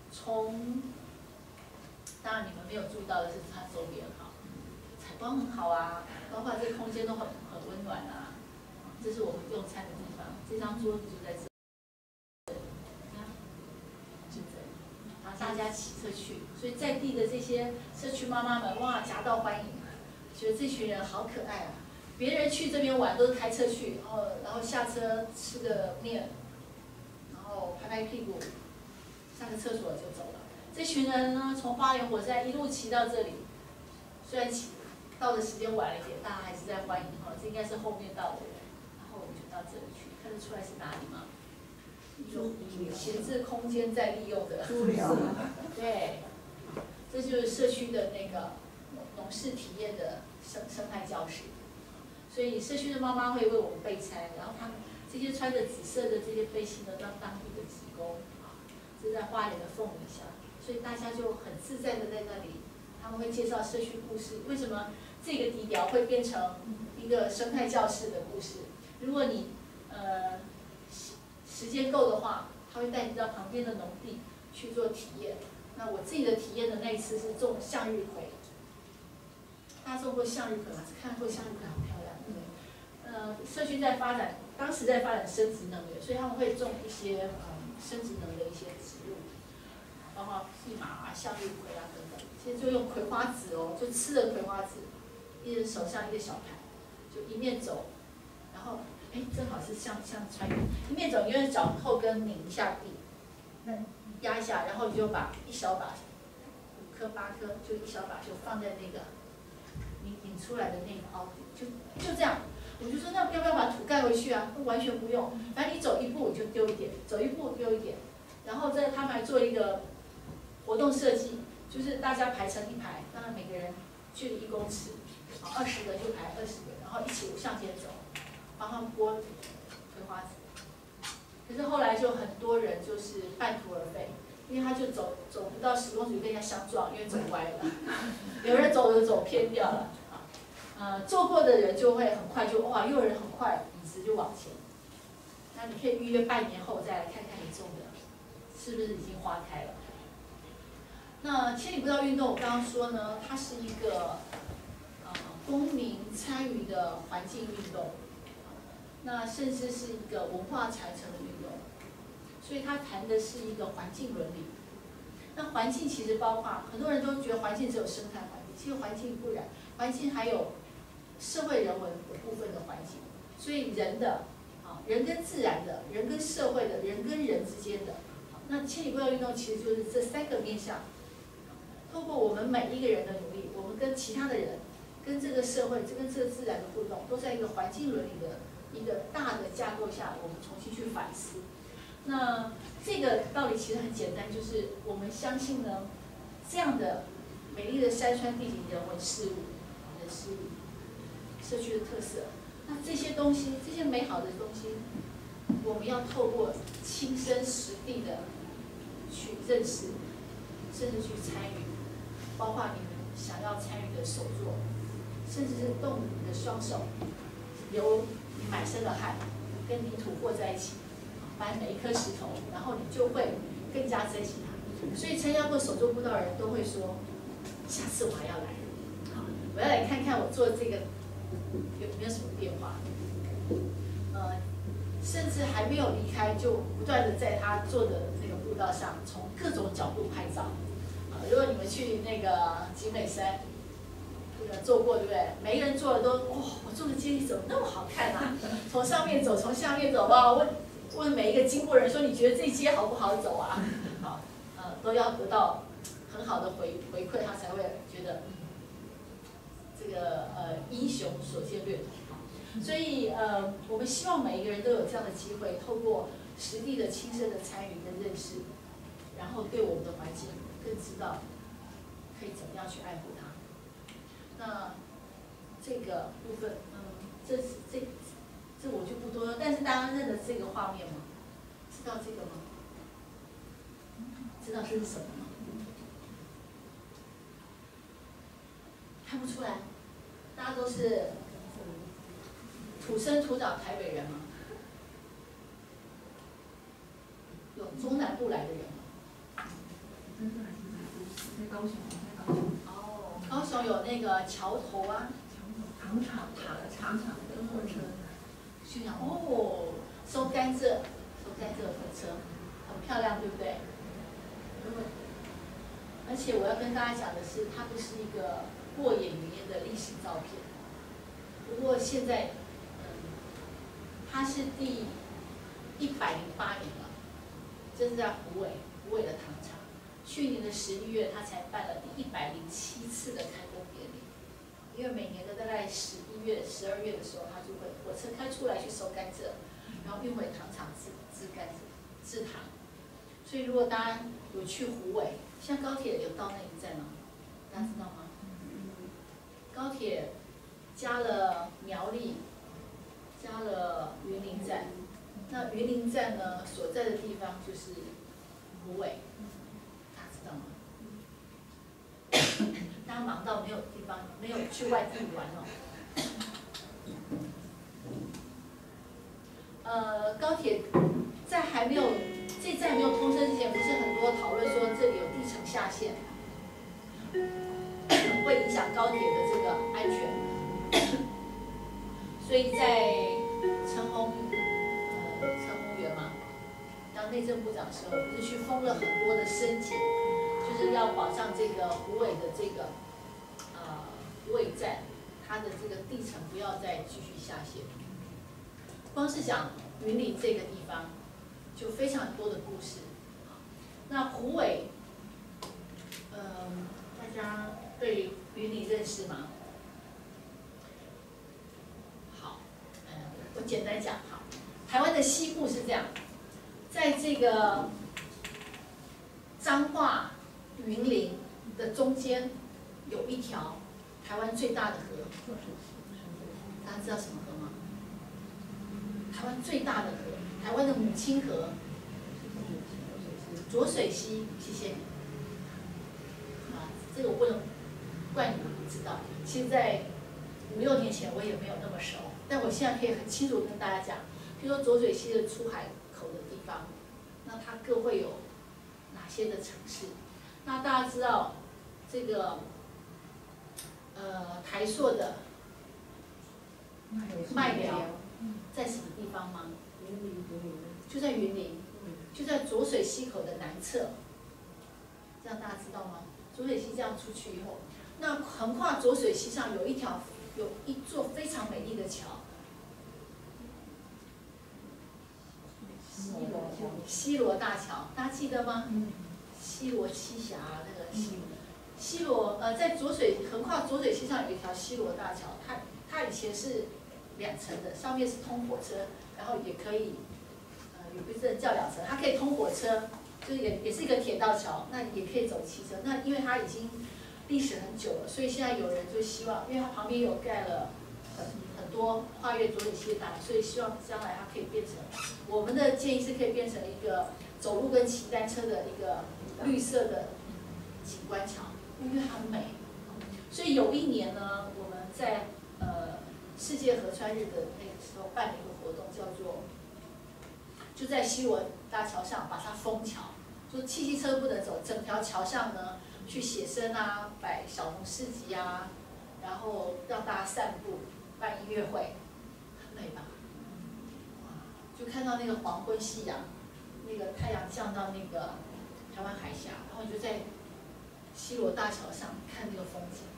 Speaker 2: 当然你们没有注意到的是它周边哈，采光很好啊，包括这空间都很温暖啊。这是我们用餐的地方，这张桌子就在这里，你看，就这里，然后大家骑车去，所以在地的这些社区妈妈们哇夹道欢迎，觉得这群人好可爱啊。别人去这边玩都是开车去，然后下车吃个面，然后拍拍屁股，上个厕所就走了。这群人呢，从花莲火车站一路骑到这里，虽然到的时间晚了一点，大家还是在欢迎哈，这应该是后面到的人。然后我们就到这里去，看得出来是哪里吗？一种闲置空间在利用的。
Speaker 6: 猪寮。对，
Speaker 2: 这就是社区的那个农事体验的生态教室。所以社区的妈妈会为我们备餐，然后他们这些穿着紫色的这些背心的当地的职工啊，这在花莲的凤梨乡，所以大家就很自在的在那里，他们会介绍社区故事，为什么这个地标会变成一个生态教室的故事。如果你时间够的话，他会带你到旁边的农地去做体验。那我自己的体验的那一次是种向日葵，大家种过向日葵吗？看过向日葵好漂亮，对不对？社区在发展，当时在发展生殖能源，所以他们会种一些生殖能的一些植物。 包括蓖麻啊、向日葵啊等等，其实就用葵花籽哦，就吃的葵花籽，一人手上一个小盘，就一面走，然后哎正好是像穿越，一面走，你用脚后跟拧一下地，那压一下，然后你就把一小把5颗8颗，就一小把就放在那个你拧出来的那个凹底，就这样。我就说那要不要把土盖回去啊？完全不用，反正你走一步你就丢一点，走一步丢一点。然后他们还做一个活动设计，就是大家排成一排，当然每个人距离1公尺，20个就排20个，然后一起向前走，帮他们剥葵花籽。可是后来就很多人就是半途而废，因为他就走不到10公尺就跟人家相撞，因为走歪了，有人走着走偏掉了。做过的人就会很快就哇，又有人很快椅子就往前。那你可以预约半年后再来看看你种的是不是已经花开了。那千里步道运动，我刚刚说呢，它是一个公民参与的环境运动，那甚至是一个文化传承的运动，所以它谈的是一个环境伦理。那环境其实包括很多人都觉得环境只有生态环境，其实环境不然，环境还有社会人文的部分的环境，所以人的人跟自然的，人跟社会的，人跟人之间的，那千里步道运动其实就是这3个面向。透过我们每一个人的努力，我们跟其他的人、跟这个社会、跟这个自然的互动，都在一个环境伦理的一个大的架构下，我们重新去反思。那这个道理其实很简单，就是我们相信呢，这样的美丽的山川地景、人文事物、人事物、社区的特色，那这些东西，这些美好的东西，我们要透过亲身实地的去认识，甚至去参与，包括你们想要参与的手作，甚至是动你的双手，由你满身的汗跟泥土和在一起，搬每一颗石头，然后你就会更加珍惜它。所以参加过手作步道的人都会说，下次我还要来，我要来看看我做这个有没有什么变化。甚至还没有离开，就不断的在他做的那个步道上，从各种角度拍照。如果你们去那个集美山，做过对不对？每一个人做的都哇，我做的阶梯怎么那么好看啊？从上面走，从下面走，哇！问每一个经过人说，你觉得这一阶好不好走啊？好，都要得到很好的回馈，他才会觉得这个英雄所见略同。所以我们希望每一个人都有这样的机会，透过实地的亲身的参与跟认识，然后对我们的环境更知道可以怎么样去爱护它。那这个部分，这我就不多了。但是大家认得这个画面吗？知道这个吗？知道这是什么吗？看不出来，大家都是土生土长台北人吗？有中南部来的人吗？
Speaker 4: 在高雄，
Speaker 2: 哦，高雄有那个桥头啊，
Speaker 4: 糖厂的火车，
Speaker 2: 去讲哦，收甘蔗的火车，很漂亮，对不对？而且我要跟大家讲的是，它不是一个过眼云烟的历史照片。不过现在，它是第108年了，这是在虎尾的糖厂。去年的11月，它才办了第107次的开工典礼。因为每年的大概11月、12月的时候，它就会火车开出来去收甘蔗，然后运回糖厂制糖。所以如果大家有去虎尾，现在高铁有到那一站吗？大家知道吗？高铁加了苗栗，加了云林站。那云林站呢，所在的地方就是虎尾，大家知道吗？大家忙到没有地方，没有去外地玩哦。高铁在还没有这站没有通车之前，不是很多讨论说这里有地层下陷，会影响高铁的这个安全。所以在陈鸿源嘛，当当内政部长的时候，不是去封了很多的升级，就是要保障这个虎尾的这个虎尾站，它的这个地层不要再继续下陷。光是讲云林这个地方，就非常多的故事。那虎尾，大家对云林认识吗？好，我简单讲哈。台湾的西部是这样，在这个彰化、云林的中间有一条台湾最大的河，大家知道什么河吗？台湾最大的河，台湾的母亲河，浊水溪，谢谢你。这个我不能怪你们不知道。其实，在5、6年前我也没有那么熟，但我现在可以很清楚跟大家讲，比如说浊水溪的出海口的地方，那它各会有哪些的城市？那大家知道这个台塑的麦寮在什么地方吗？就在云林，就在浊水溪口的南侧。这样大家知道吗？浊水溪这样出去以后，那横跨浊水溪上有一座非常美丽的桥，西螺大桥，大家记得吗？西螺栖霞那个西螺在横跨浊水溪上有一条西螺大桥，它以前是2层的，上面是通火车，然后也可以也不是叫2层，它可以通火车。就是也是一个铁道桥，那也可以走汽车。那因为它已经历史很久了，所以现在有人就希望，因为它旁边有盖了很多跨越浊水溪的大桥，所以希望将来它可以变成，我们的建议是可以变成一个走路跟骑单车的一个绿色的景观桥，因为它很美。所以有一年呢，我们在世界河川日的那个时候办了一个活动，叫做就在西螺大桥上把它封桥。就汽机车不能走，整条桥上呢去写生啊，摆小农市集啊，然后让大家散步，办音乐会，很美吧？就看到那个黄昏夕阳，那个太阳降到那个台湾海峡，然后你就在西螺大桥上看那个风景。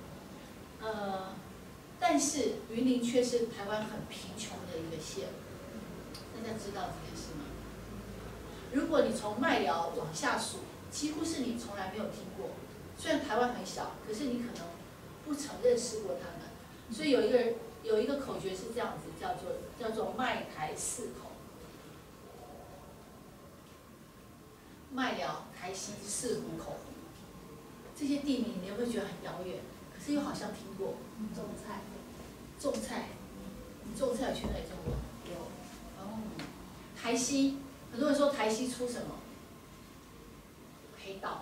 Speaker 2: 但是云林却是台湾很贫穷的一个县，大家知道这件事吗？如果你从麦寮往下数，几乎是你从来没有听过。虽然台湾很小，可是你可能不曾认识过他们。所以有一个口诀是这样子，叫做麦台4口。麦寮、台西、4湖口，这些地名你会不会觉得很遥远？可是又好像听过。种菜，你种菜有去哪里种过？有。哦，台西。很多人说台西出什么？黑道。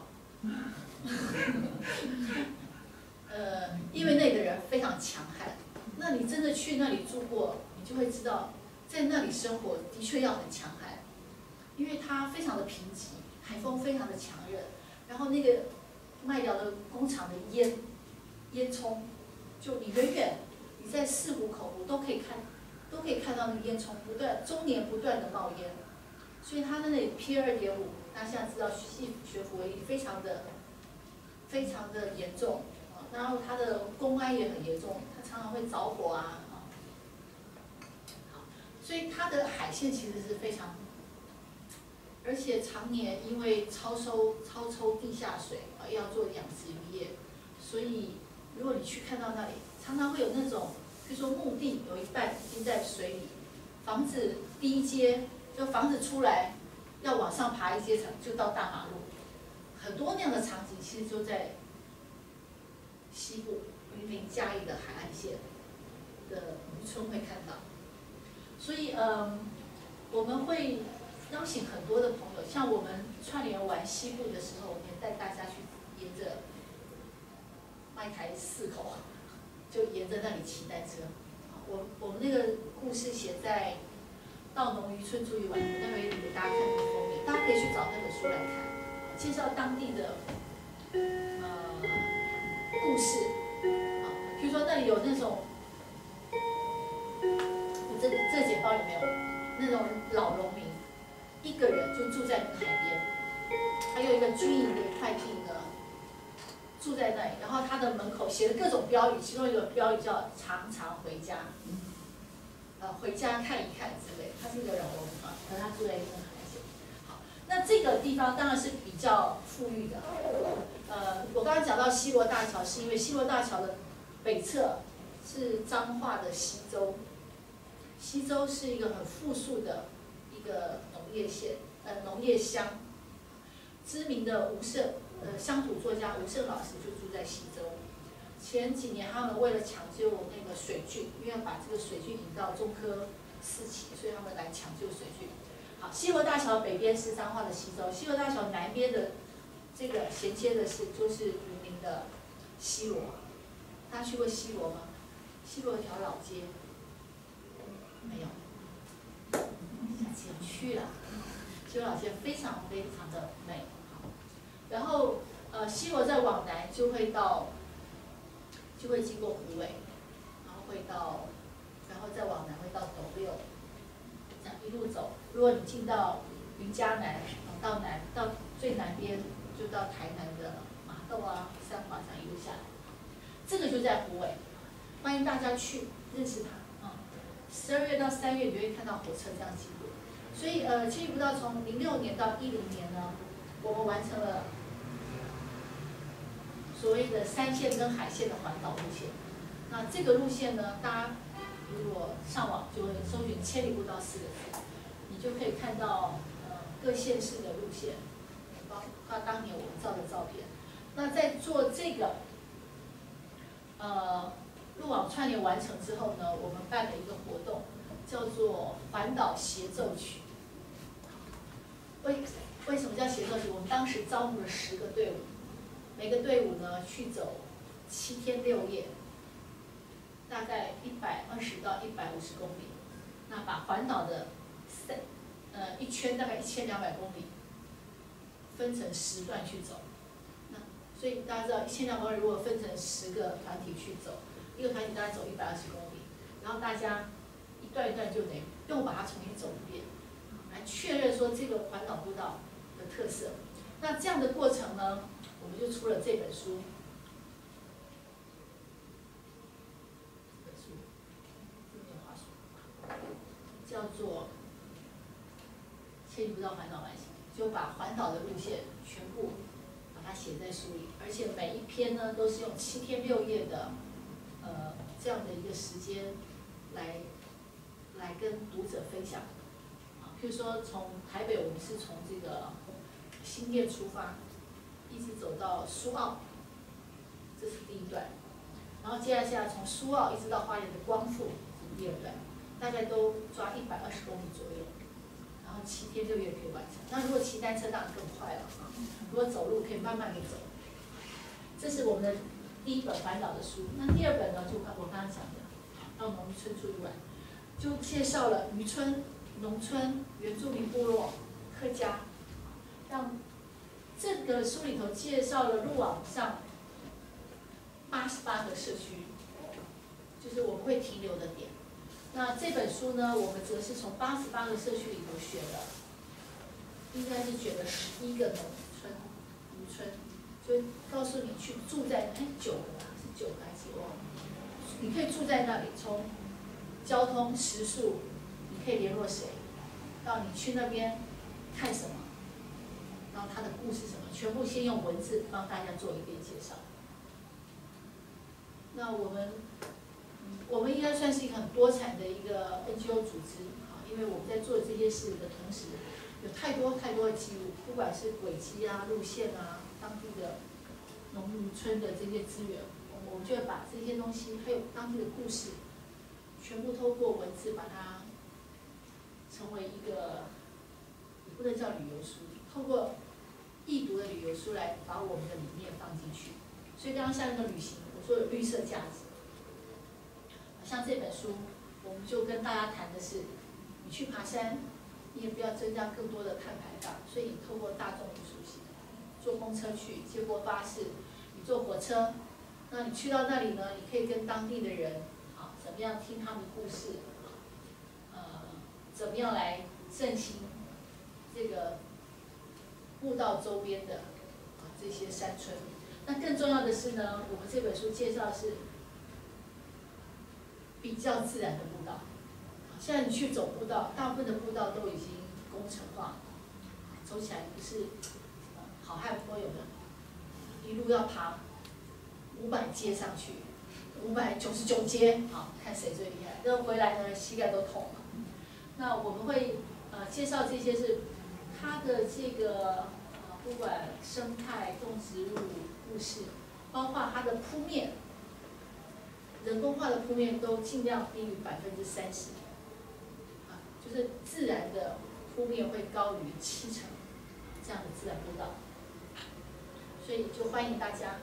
Speaker 2: 因为那个人非常强悍。那你真的去那里住过，你就会知道，在那里生活的确要很强悍，因为它非常的贫瘠，海风非常的强热，然后那个麦寮的工厂的烟囱，就你远远你在4湖口湖都可以看到那个烟囱终年不断的冒烟。所以它的那里 PM2.5，大家现在知道学府为例，非常的严重啊。然后它的公安也很严重，它常常会着火啊。好，所以它的海线其实是非常，而且常年因为超抽地下水啊，要做养殖渔业，所以如果你去看到那里，常常会有那种，比如说墓地有一半已经在水里，房子第一阶。就房子出来，要往上爬1阶层，就到大马路，很多那样的场景，其实就在西部云林嘉义的海岸线的渔村会看到。所以我们会邀请很多的朋友，像我们串联完西部的时候，我们也带大家去沿着麦台4口，就沿着那里骑单车。我们那个故事写在到农渔村住一晚，我待会给大家看那个封面，大家可以去找那本书来看，介绍当地的故事啊，比如说那里有那种，这简报里面有那种老农民一个人就住在那个海边，还有一个军营的快递呢，住在那里，然后他的门口写了各种标语，其中一个标语叫"常常回家"，回家看一看之类。他是一个人物啊，可他住在一个海边。好，那这个地方当然是比较富裕的。我刚刚讲到西螺大桥，是因为西螺大桥的北侧是彰化的溪州，溪州是一个很富庶的一个农业乡。知名的乡土作家吴胜老师就住在溪州。前几年他们为了抢救那个水郡，因为要把这个水郡引到中科4期，所以他们来抢救水郡。好，西螺大桥北边是彰化的溪州，西螺大桥南边的这个衔接的就是云林的西螺。大家去过西螺吗？西螺有条老街，没有，下次要去了。西螺老街非常非常的美。然后西螺再往南就会经过虎尾，然后再往南会到斗六，这样一路走。如果你进到云嘉南，到最南边就到台南的麻豆啊、三华这样一路下来，这个就在虎尾，欢迎大家去认识它啊。12月到3月你就会看到火车这样经过，所以千里步道从06年到10年呢，我们完成了所谓的山线跟海线的环岛路线。那这个路线呢，大家如果上网就会搜寻"千里步道"4个字，你就可以看到各县市的路线，包括当年我们照的照片。那在做这个路网串联完成之后呢，我们办了一个活动，叫做环岛协奏曲。为什么叫协奏曲？我们当时招募了10个队伍，每个队伍呢去走7天6夜，大概120到150公里。那把环岛的一圈大概1200公里，分成10段去走。那所以大家知道1200公里如果分成10个团体去走，一个团体大概走120公里，然后大家一段一段就得又把它重新走一遍，来确认说这个环岛步道的特色。那这样的过程呢，我们就出了这本书。叫做"千里步道环岛完行"，就把环岛的路线全部把它写在书里，而且每一篇呢都是用7天6夜的这样的一个时间来跟读者分享。譬如说从台北，我们是从这个新店出发，一直走到苏澳，这是第一段，然后接下来从苏澳一直到花莲的光复，这是第2段。大概都抓120公里左右，然后7天6夜可以完成。那如果骑单车当然更快了啊！如果走路可以慢慢的走。这是我们的第一本环岛的书。那第2本呢，就我刚刚讲的，到农渔村出去玩，就介绍了渔村、农村、原住民部落、客家，让这个书里头介绍了路网上88个社区，就是我们会停留的点。那这本书呢，我们则是从88个社区里头选了，应该是选了11个农村、渔村，就告诉你去住在9个吧，是9个还是忘了？你可以住在那里，从交通、食宿，你可以联络谁，到你去那边看什么，然后它的故事什么，全部先用文字帮大家做一遍介绍。那我们应该算是一个很多产的一个 NGO 组织，因为我们在做这些事的同时，有太多的记录，不管是轨迹啊、路线啊、当地的农渔村的这些资源，我们就会把这些东西，还有当地的故事，全部透过文字把它成为一个，也不能叫旅游书，透过易读的旅游书来把我们的理念放进去。所以刚刚像那个旅行，我说有绿色价值。像这本书，我们就跟大家谈的是，你去爬山，你也不要增加更多的碳排放，所以你透过大众运输系统，坐公车去，接驳巴士，你坐火车，那你去到那里呢，你可以跟当地的人，怎么样听他们的故事，怎么样来振兴这个步道周边的这些山村。那更重要的是呢，我们这本书介绍是比较自然的步道。现在你去走步道，大部分的步道都已经工程化，走起来不是好汉坡有没有？一路要爬500阶上去，599阶，好，看谁最厉害。那回来呢，膝盖都痛了。那我们会介绍这些是它的这个不管生态、动植物故事，包括它的铺面，人工化的铺面都尽量低于30%，就是自然的铺面会高于70%，这样的自然步道。所以就欢迎大家。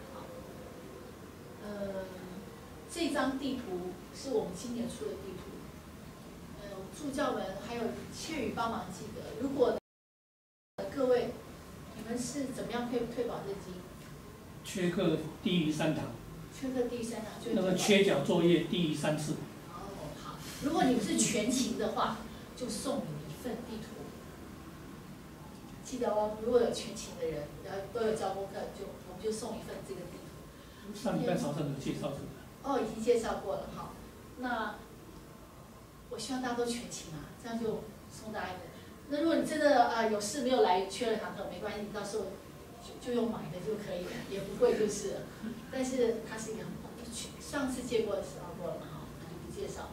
Speaker 2: 这张地图是我们今年出的地图。助教们还有切宇帮忙记得，如果各位你们是怎么样退保证金？
Speaker 1: 缺课低于3堂。缺课低于3堂就那个缺缴作业低于3次。
Speaker 2: 哦，好。如果你们是全勤的话，就送你们1份地图。记得哦，如果有全勤的人，然后都有交功课，我们就送1份这个地图。
Speaker 1: 上礼拜早上有介绍这个。
Speaker 2: 哦，已经介绍过了，好。那我希望大家都全勤啊，这样就送大家一个。那如果你真的有事没有来，缺了堂课没关系，你到时候就用买的就可以了，也不贵就是了。但是它是一个很好的，上次借过的时候过了嘛，哈，那就不介绍。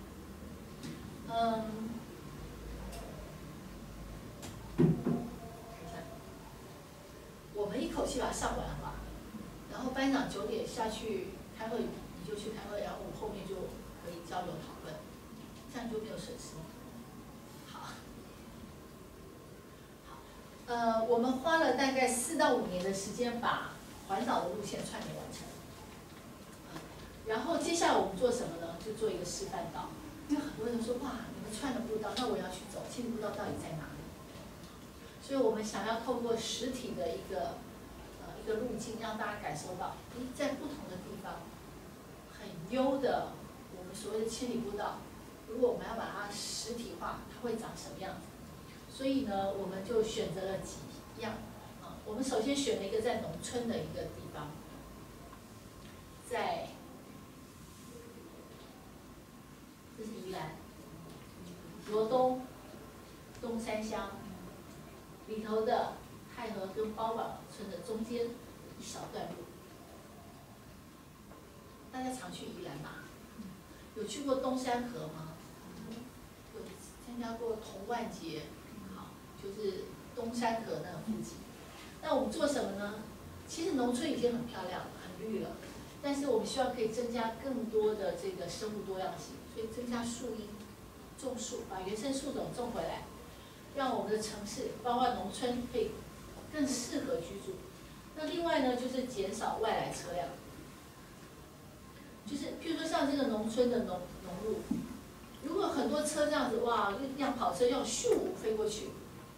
Speaker 2: 我们一口气把它上完吧，然后班长9点下去开会，你就去开会，然后我后面就可以交流讨论，这样就没有损失。好，我们花了大概4到5年的时间把环岛的路线串联完成。然后接下来我们做什么呢？就做一个示范岛，因为很多人说哇，你们串了步道，那我要去走，千里步道到底在哪里？所以我们想要透过实体的一个路径，让大家感受到，在不同的地方，很优的我们所谓的千里步道，如果我们要把它实体化，它会长什么样子？所以呢，我们就选择了几样。我们首先选了一个在农村的一个地方，在这是宜兰罗东东山乡里头的太和跟包堡村的中间一小段路。大家常去宜兰吧？有去过东山河吗？有参加过童万节，好，就是东山河那个附近。那我们做什么呢？其实农村已经很漂亮了，很绿了，但是我们希望可以增加更多的这个生物多样性，所以增加树荫，种树，把原生树种种回来，让我们的城市，包括农村，可以更适合居住。那另外呢，就是减少外来车辆，就是譬如说像这个农村的农路，如果很多车这样子，哇，像跑车要咻飞过去。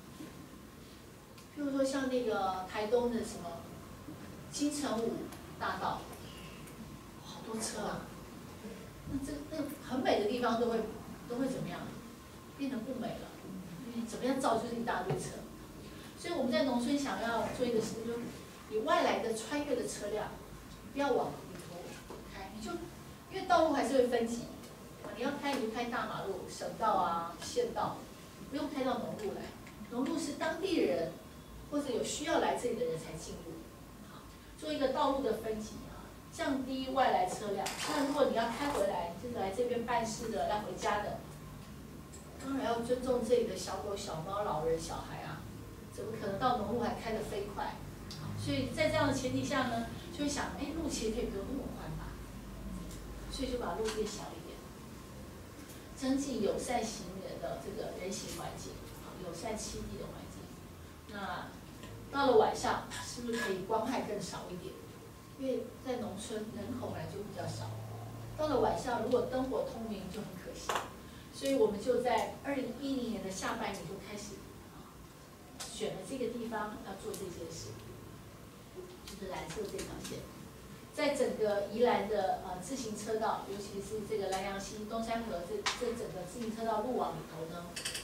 Speaker 2: 譬如说像那个台东的什么金城武大道，好多车啊，那很美的地方都会怎么样？变得不美了，因为怎么样造就是一大堆车。所以我们在农村想要做一个事，就是你外来的穿越的车辆，不要往里头开，你就因为道路还是会分级，你要开你就开大马路、省道啊、县道，不用开到农路来。农路是当地人或者有需要来这里的人才进入，好，做一个道路的分级啊，降低外来车辆。那如果你要开回来，就是来这边办事的、要回家的，当然要尊重这里的小狗、小猫、老人、小孩啊，怎么可能到农路还开得飞快？所以在这样的前提下呢，就会想，路其实可以不用那么宽吧，所以就把路变小一点，增进友善行人的这个人行环境，友善栖地的环境。那到了晚上，是不是可以光害更少一点？因为在农村人口本来就比较少，到了晚上如果灯火通明就很可惜。所以我们就在2010年的下半年就开始选了这个地方要做这件事，就是蓝色这条线，在整个宜兰的自行车道，尤其是这个兰阳溪、东山河这整个自行车道路网里头呢，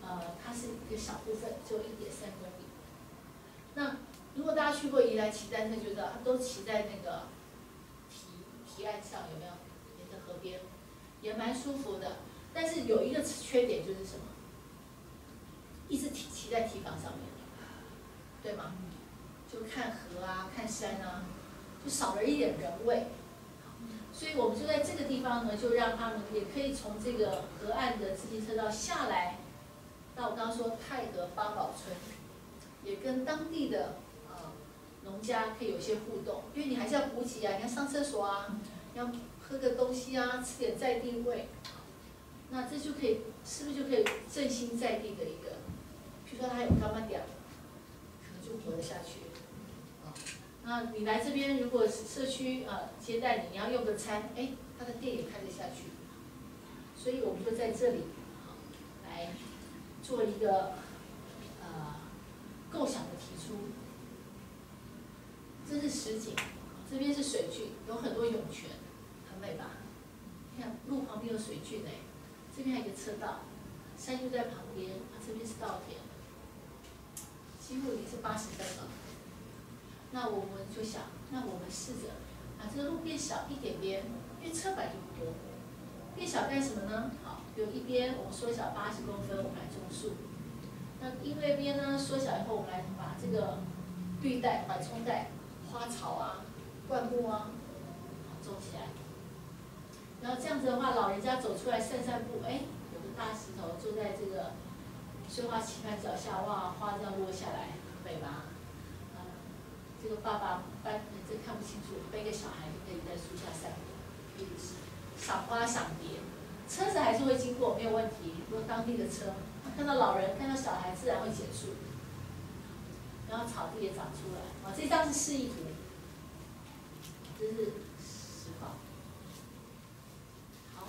Speaker 2: 它是一个小部分，只有1.3公里。那如果大家去过宜兰骑单车，就知道它都骑在那个堤岸上，有没有？沿着河边，也蛮舒服的。但是有一个缺点就是什么？一直骑在堤防上面，对吗？就看河啊，看山啊，就少了一点人味。所以我们就在这个地方呢，就让他们也可以从这个河岸的自行车道下来，到我刚刚说泰和八宝村，也跟当地的农家可以有一些互动，因为你还是要补给啊，你要上厕所啊，要喝个东西啊，吃点在地味，那这就可以，是不是就可以振兴在地的一个，比如说他有干妈店，可能就活得下去。那你来这边，如果社区接待你，你要用个餐，哎，他的店也开得下去。所以我们就在这里来做一个构想的提出。这是实景，这边是水郡，有很多涌泉，很美吧？你看路旁边有水郡哎，这边还有一个车道，山就在旁边，这边是稻田，几乎已经是80分了。那我们就想，那我们试着把这个路变小一点点，因为车本来就不多，变小干什么呢？好，有一边我们缩小80公分，我们来种树。那另外一边呢，缩小以后，我们来把这个绿带、缓冲带、花草啊、灌木啊，种起来。然后这样子的话，老人家走出来散散步，哎，有个大石头坐在这个绥花期盼脚下，哇，花这样落下来，美吧？这个爸爸这看不清楚，背个小孩就可以在树下散步，赏花赏蝶，车子还是会经过，没有问题。如果当地的车看到老人看到小孩，自然会减速。然后草地也长出来，这张是示意图，这是实况。好，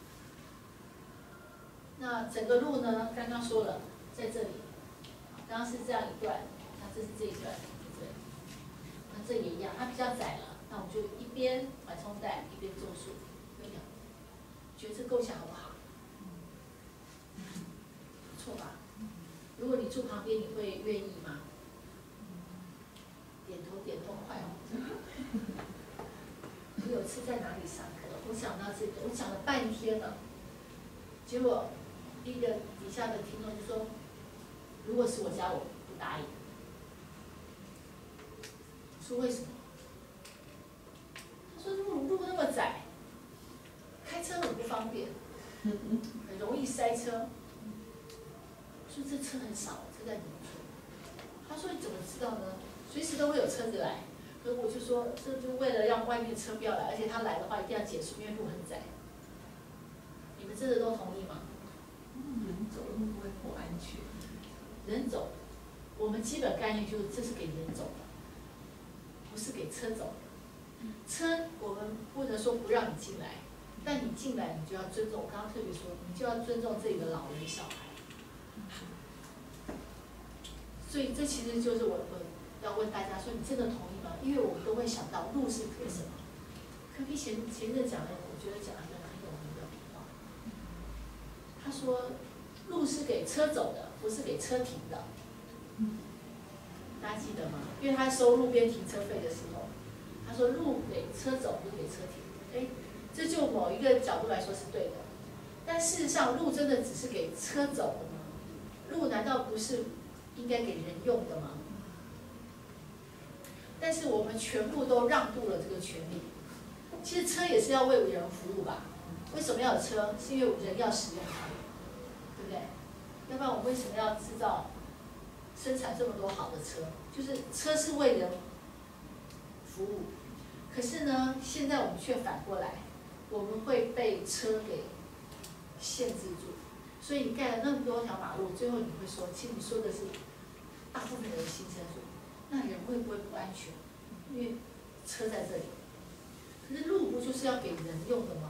Speaker 2: 那整个路呢，刚刚说了，在这里，刚刚是这样一段，那这是这一段。这也一样，它比较窄了，那我们就一边缓冲带，一边种树，觉得这构想好不好？不错吧？如果你住旁边，你会愿意吗？点头快哦。我有次在哪里上课，我讲到这个，我讲了半天了，结果一个底下的听众就说，如果是我家，我不答应。说为什么？他说路那么窄，开车很不方便，很容易塞车。我说这车很少，车在农村。他说你怎么知道呢？随时都会有车子来。可是我就说，这就为了让外面车不要来，而且他来的话一定要减速，因为路很窄。你们真的都同意吗？
Speaker 4: 人走会不会不安全？
Speaker 2: 人走，我们基本概念就是这是给人走的。不是给车走的，车我们不能说不让你进来，但你进来你就要尊重。我刚刚特别说，你就要尊重这里的老人小孩。所以这其实就是我要问大家说，你真的同意吗？因为我们都会想到路是给什么。柯 P 前阵讲的，我觉得讲一个很有名的话，他说路是给车走的，不是给车停的。大家记得吗？因为他收路边停车费的时候，他说路给车走，不是给车停。哎，这就某一个角度来说是对的。但事实上，路真的只是给车走的吗？路难道不是应该给人用的吗？但是我们全部都让渡了这个权利。其实车也是要为人服务吧？为什么要有车？是因为人要使用它，对不对？要不然我们为什么要制造？生产这么多好的车，就是车是为人服务。可是呢，现在我们却反过来，我们会被车给限制住。所以你盖了那么多条马路，最后你会说，其实你说的是大部分人心声说，那人会不会不安全？因为车在这里，可是路不就是要给人用的吗？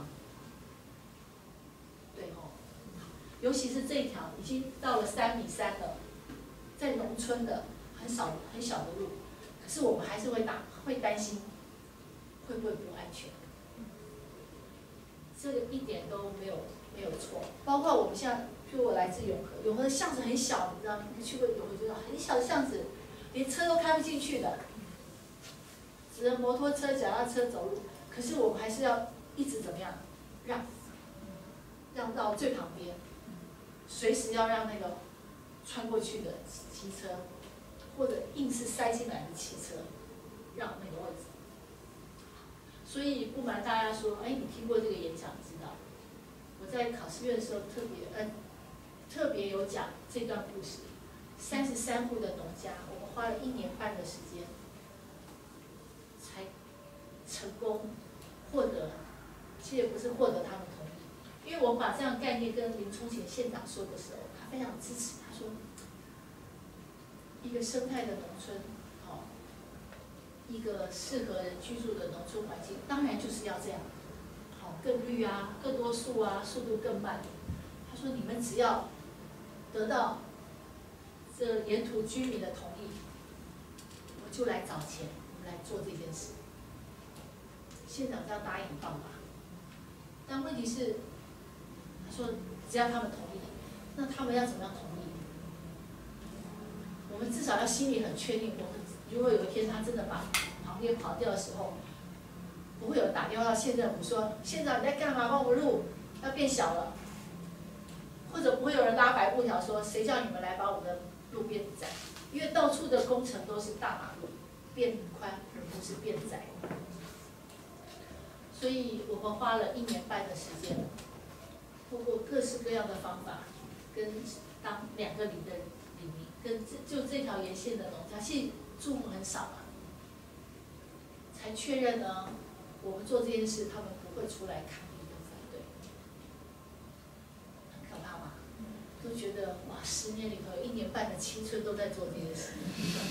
Speaker 2: 对哦，尤其是这一条已经到了3.3米了。在农村的很小的路，可是我们还是会担心会不会不安全。这个一点都没有错。包括我们现在譬如我来自永和，永和的巷子很小，你知道吗？你去过永和就知道，很小的巷子，连车都开不进去的，只能摩托车、脚踏车走路。可是我们还是要一直怎么样，让到最旁边，随时要让那个穿过去的汽车，或者硬是塞进来的汽车，让那个位置。所以不瞒大家说，哎，你听过这个演讲知道，我在考试院的时候特别有讲这段故事。33户的农家，我们花了1年半的时间，才成功获得，其实也不是获得他们同意，因为我们把这样概念跟林聪贤县长说的时候，他非常支持，他说，一个生态的农村，一个适合人居住的农村环境，当然就是要这样，更绿啊，更多树啊，速度更慢。他说你们只要得到这沿途居民的同意，我就来找钱，我们来做这件事。县长这样答应棒吧？但问题是，他说只要他们同意，那他们要怎么样同意？我们至少要心里很确定，我们如果有一天他真的把旁边跑掉的时候，不会有打电话到县政府说，县长你在干嘛？帮我们路要变小了，或者不会有人拉白布条说，谁叫你们来把我们的路变窄？因为到处的工程都是大马路，变宽而不是变窄。所以我们花了1年半的时间，通过各式各样的方法，跟当2个里的里民，跟就这条沿线的农家，其实住户很少嘛，才确认呢，我们做这件事，他们不会出来抗议跟反对，很可怕吗？都觉得哇，10年里头有1年半的青春都在做这件事，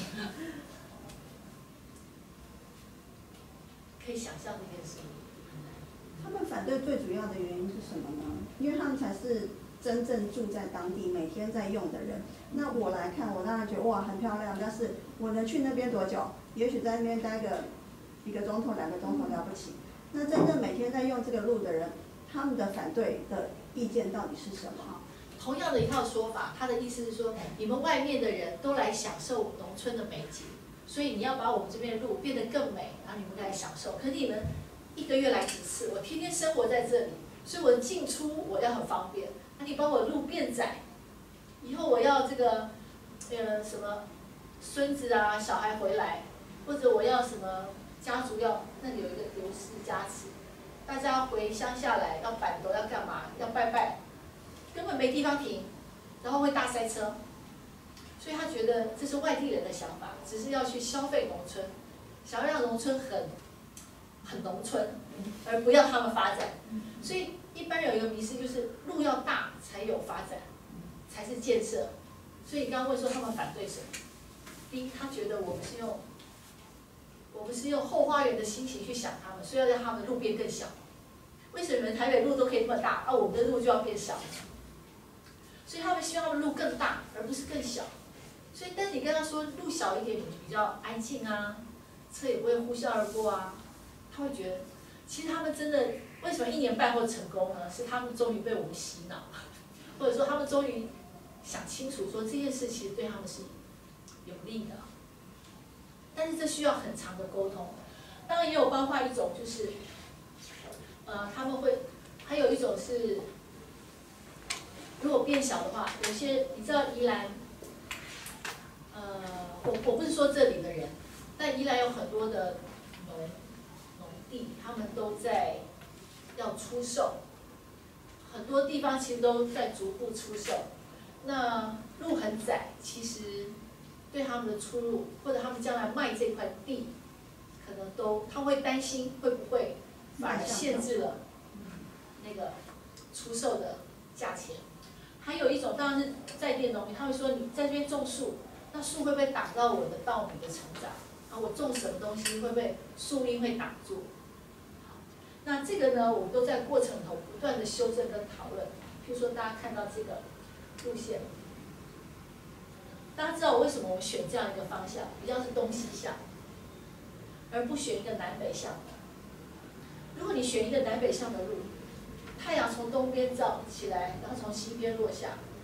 Speaker 2: 可以想象这件事。
Speaker 6: 他们反对最主要的原因是什么呢？因为他们才是真正住在当地、每天在用的人。那我来看，我当然觉得哇很漂亮，但是我能去那边多久？也许在那边待个1个钟头、2个钟头了不起。那真正每天在用这个路的人，他们的反对的意见到底是什么？
Speaker 2: 同样的一套说法，他的意思是说，你们外面的人都来享受农村的美景，所以你要把我们这边的路变得更美，然后你们来享受。可是你们1个月来几次，我天天生活在这里，所以我进出我要很方便。那你把我路变窄，以后我要这个什么孙子啊小孩回来，或者我要什么家族要那里有一个刘氏家祠，大家回乡下来要板斗要干嘛？要拜拜，根本没地方停，然后会大塞车。所以他觉得这是外地人的想法，只是要去消费农村，想要让农村很农村，而不要他们发展。所以一般人有一个迷思，就是路要大才有发展，才是建设。所以你刚刚问说他们反对什么？第一，他觉得我们是用后花园的心情去想他们，所以要让他们的路变更小。为什么你们台北路都可以那么大，我们的路就要变小？所以他们希望他们路更大，而不是更小。所以，但你跟他说路小一点，你比较安静啊，车也不会呼啸而过啊。他会觉得，其实他们真的为什么1年半后成功呢？是他们终于被我们洗脑，或者说他们终于想清楚，说这件事其实对他们是有利的。但是这需要很长的沟通。当然也有包括一种就是，他们会，还有一种是，如果变小的话，有些你知道宜兰，我不是说这里的人，但宜兰有很多的农地，他们都在要出售，很多地方其实都在逐步出售。那路很窄，其实对他们的出入，或者他们将来卖这块地，可能他会担心会不会反而限制了那个出售的价钱。还有一种当然是在地农民，他会说你在这边种树，那树会不会挡到我的稻米的成长？我种什么东西会不会树荫会挡住？那这个呢，我们都在过程中不断的修正跟讨论。譬如说大家看到这个路线，大家知道我为什么我选这样一个方向，比较是东西向，而不选一个南北向的。如果你选一个南北向的路，太阳从东边照起来，然后从西边落下，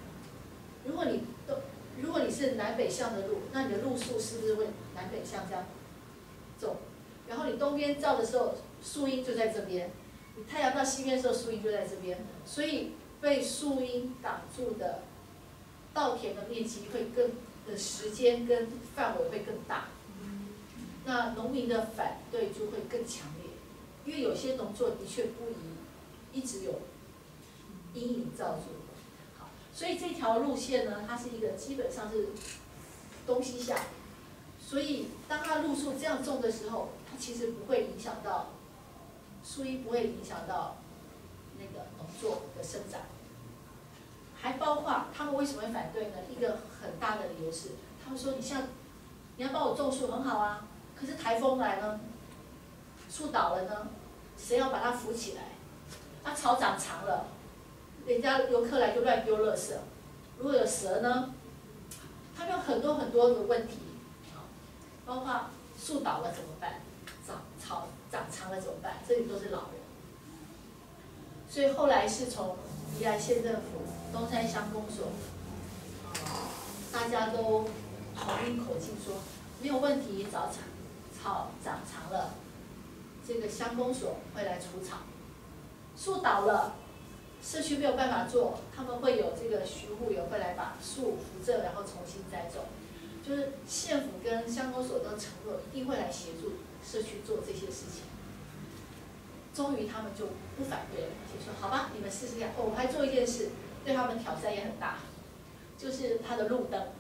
Speaker 2: 如果你是南北向的路，那你的路数是不是会南北向这样走？然后你东边照的时候，树荫就在这边；你太阳到西边的时候，树荫就在这边。所以被树荫挡住的稻田的面积会的时间跟范围会更大。那农民的反对就会更强烈，因为有些农作的确不宜一直有阴影罩住。好，所以这条路线呢，它是一个基本上是东西向，所以当它路数这样种的时候，它其实不会影响到树荫，不会影响到那个农作的生长。还包括他们为什么会反对呢？一个很大的理由是，他们说你要帮我种树很好啊。可是台风来呢，树倒了呢，谁要把它扶起来？那草长长了，人家游客来就乱丢垃圾。如果有蛇呢，他们有很多很多的问题，包括树倒了怎么办？草长长了怎么办？这里都是老人。所以后来是从宜兰县政府、东山乡公所，大家都同一口径说没有问题，草长长了，这个乡公所会来除草。树倒了，社区没有办法做，他们会有这个巡护员会来把树扶正，然后重新栽种。就是县府跟乡公所都承诺一定会来协助社区做这些事情。终于他们就不反对了，就说好吧，你们试试看。我们还做一件事，对他们挑战也很大，就是它的路灯。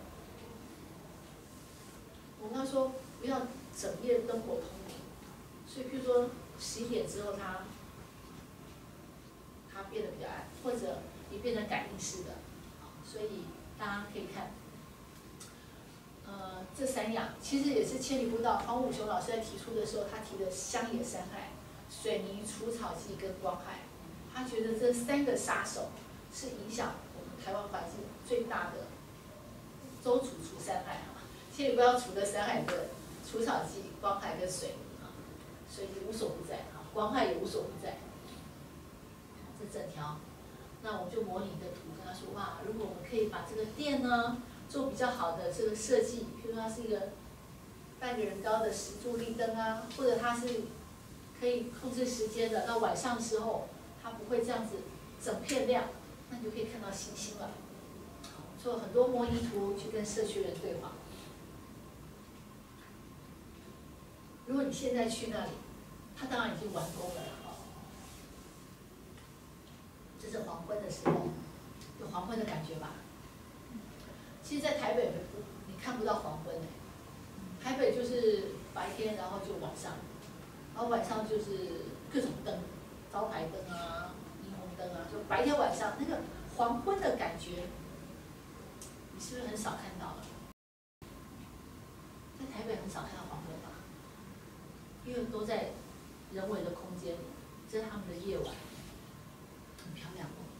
Speaker 2: 我跟他说不要整夜灯火通明，所以譬如说11点之后它变得比较暗，或者你变成感应式的，所以大家可以看，这3样其实也是千里步道黄武雄老师在提出的时候，他提的乡野山害、水泥除草剂跟光害，他觉得这3个杀手是影响我们台湾环境最大的周除山害哈。千里步道除的山害的除草剂、光害跟水泥啊，水泥无所不在啊，光害也无所不在。这整条，那我们就模拟一个图，跟他说哇，如果我们可以把这个电呢做比较好的这个设计，譬如说它是一个半个人高的10柱立灯啊，或者它是可以控制时间的，到晚上的时候它不会这样子整片亮，那你就可以看到星星了。做很多模拟图去跟社区人对话。如果你现在去那里，它当然已经完工了哈。这是黄昏的时候，有黄昏的感觉吧？其实，在台北你看不到黄昏台北就是白天，然后就晚上，然后晚上就是各种灯，招牌灯啊、霓虹灯啊，就白天晚上那个黄昏的感觉，你是不是很少看到了？在台北很少看到黄昏吧？因为都在人为的空间里，这是他们的夜晚，很漂亮哦。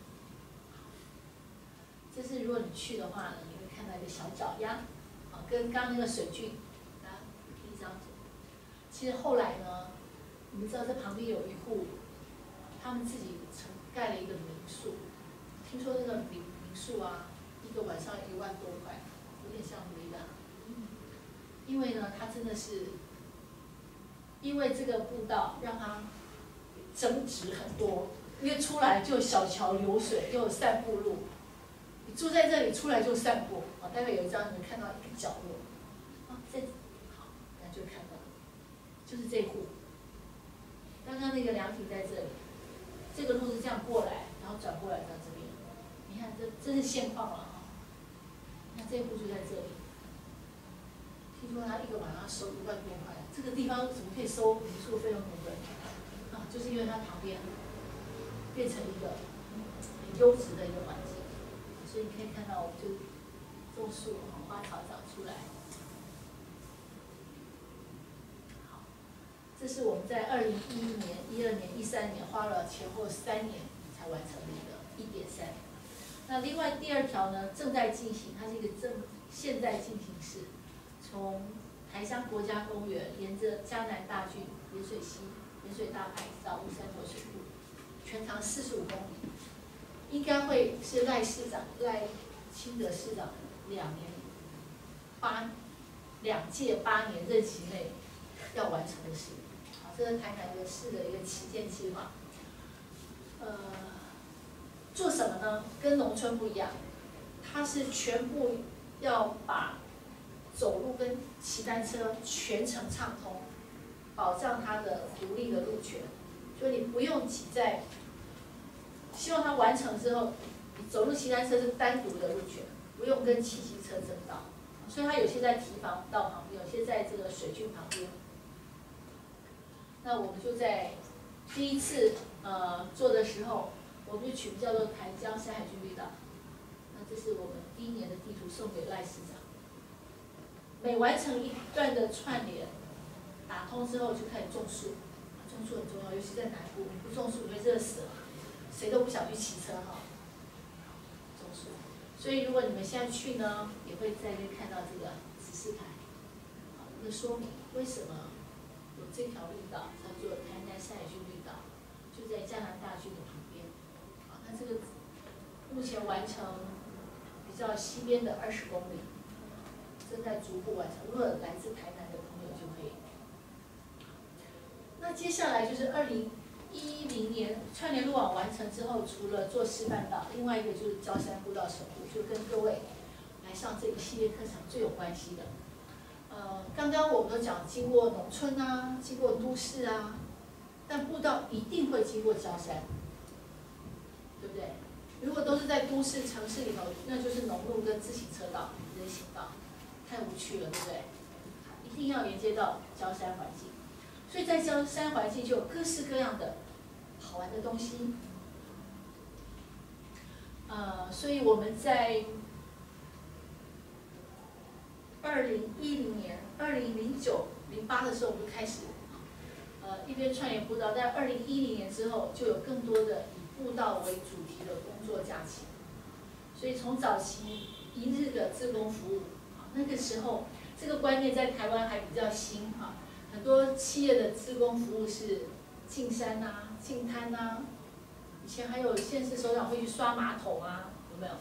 Speaker 2: 这是如果你去的话呢，你会看到一个小脚丫，啊，跟刚刚那个水郡，啊，一张图。其实后来呢，你们知道这旁边有一户，他们自己盖了一个民宿，听说那个民宿啊，一个晚上1万多块，有点像微啦。因为呢，它真的是。因为这个步道让它增值很多，因为出来就有小桥流水，又有散步路。你住在这里，出来就散步。啊，待会有一张你们看到一个角落，啊，好，大家就看到，就是这户。刚刚那个凉亭在这里，这个路是这样过来，然后转过来到这边。你看这是现况了哈。那这户就在这里。听说他一个晚上收1万多块，这个地方怎么可以收民宿费用那么贵？啊，就是因为它旁边变成一个很优质的一个环境，所以你可以看到，我们就种树，花草长出来。好，这是我们在2011年、12年、13年花了前后3年才完成的一个1.3。那另外第2条呢，正在进行，它是一个现在进行式。从台江国家公园沿着嘉南大郡、盐水溪、盐水大排到乌山头水库，全长45公里，应该会是赖清德市长两届8年任期内要完成的事。好，这个台南的市的一个旗舰计划。做什么呢？跟农村不一样，它是全部要把走路跟骑单车全程畅通，保障它的独立的路权，所以你不用挤在。希望它完成之后，你走路骑单车是单独的路权，不用跟骑机车争道。所以它有些在堤防道旁边，有些在这个水郡旁边。那我们就在第一次做的时候，我们就取名叫做台江山海郡绿道。那这是我们第1年的地图送给赖市长。每完成一段的串联，打通之后就开始种树。种树很重要，尤其在南部，你不种树你会热死了，谁都不想去骑车哈。种树，所以如果你们现在去呢，也会在那边看到这个指示牌，一个说明为什么有这条绿道叫做台南山海郡绿道，就在嘉南大郡的旁边。好，那这个目前完成比较西边的20公里，正在逐步完成。如果来自台南的朋友就可以。那接下来就是2010年串联路网完成之后，除了做示范道，另外一个就是礁山步道守护，就跟各位来上这一系列课程最有关系的。刚刚我们都讲经过农村啊，经过都市啊，但步道一定会经过礁山，对不对？如果都是在都市城市里头，那就是农路跟自行车道、人行道，太无趣了，对不对？一定要连接到礁山环境。所以在礁山环境就有各式各样的好玩的东西。所以我们在2010年、2009、08的时候，我们就开始，一边串联步道。在2010年之后，就有更多的以步道为主题的工作假期。所以从早期1日的志工服务，那个时候这个观念在台湾还比较新啊。很多企业的志工服务是进山啊、进滩啊，以前还有县市首长会去刷马桶啊，有没有？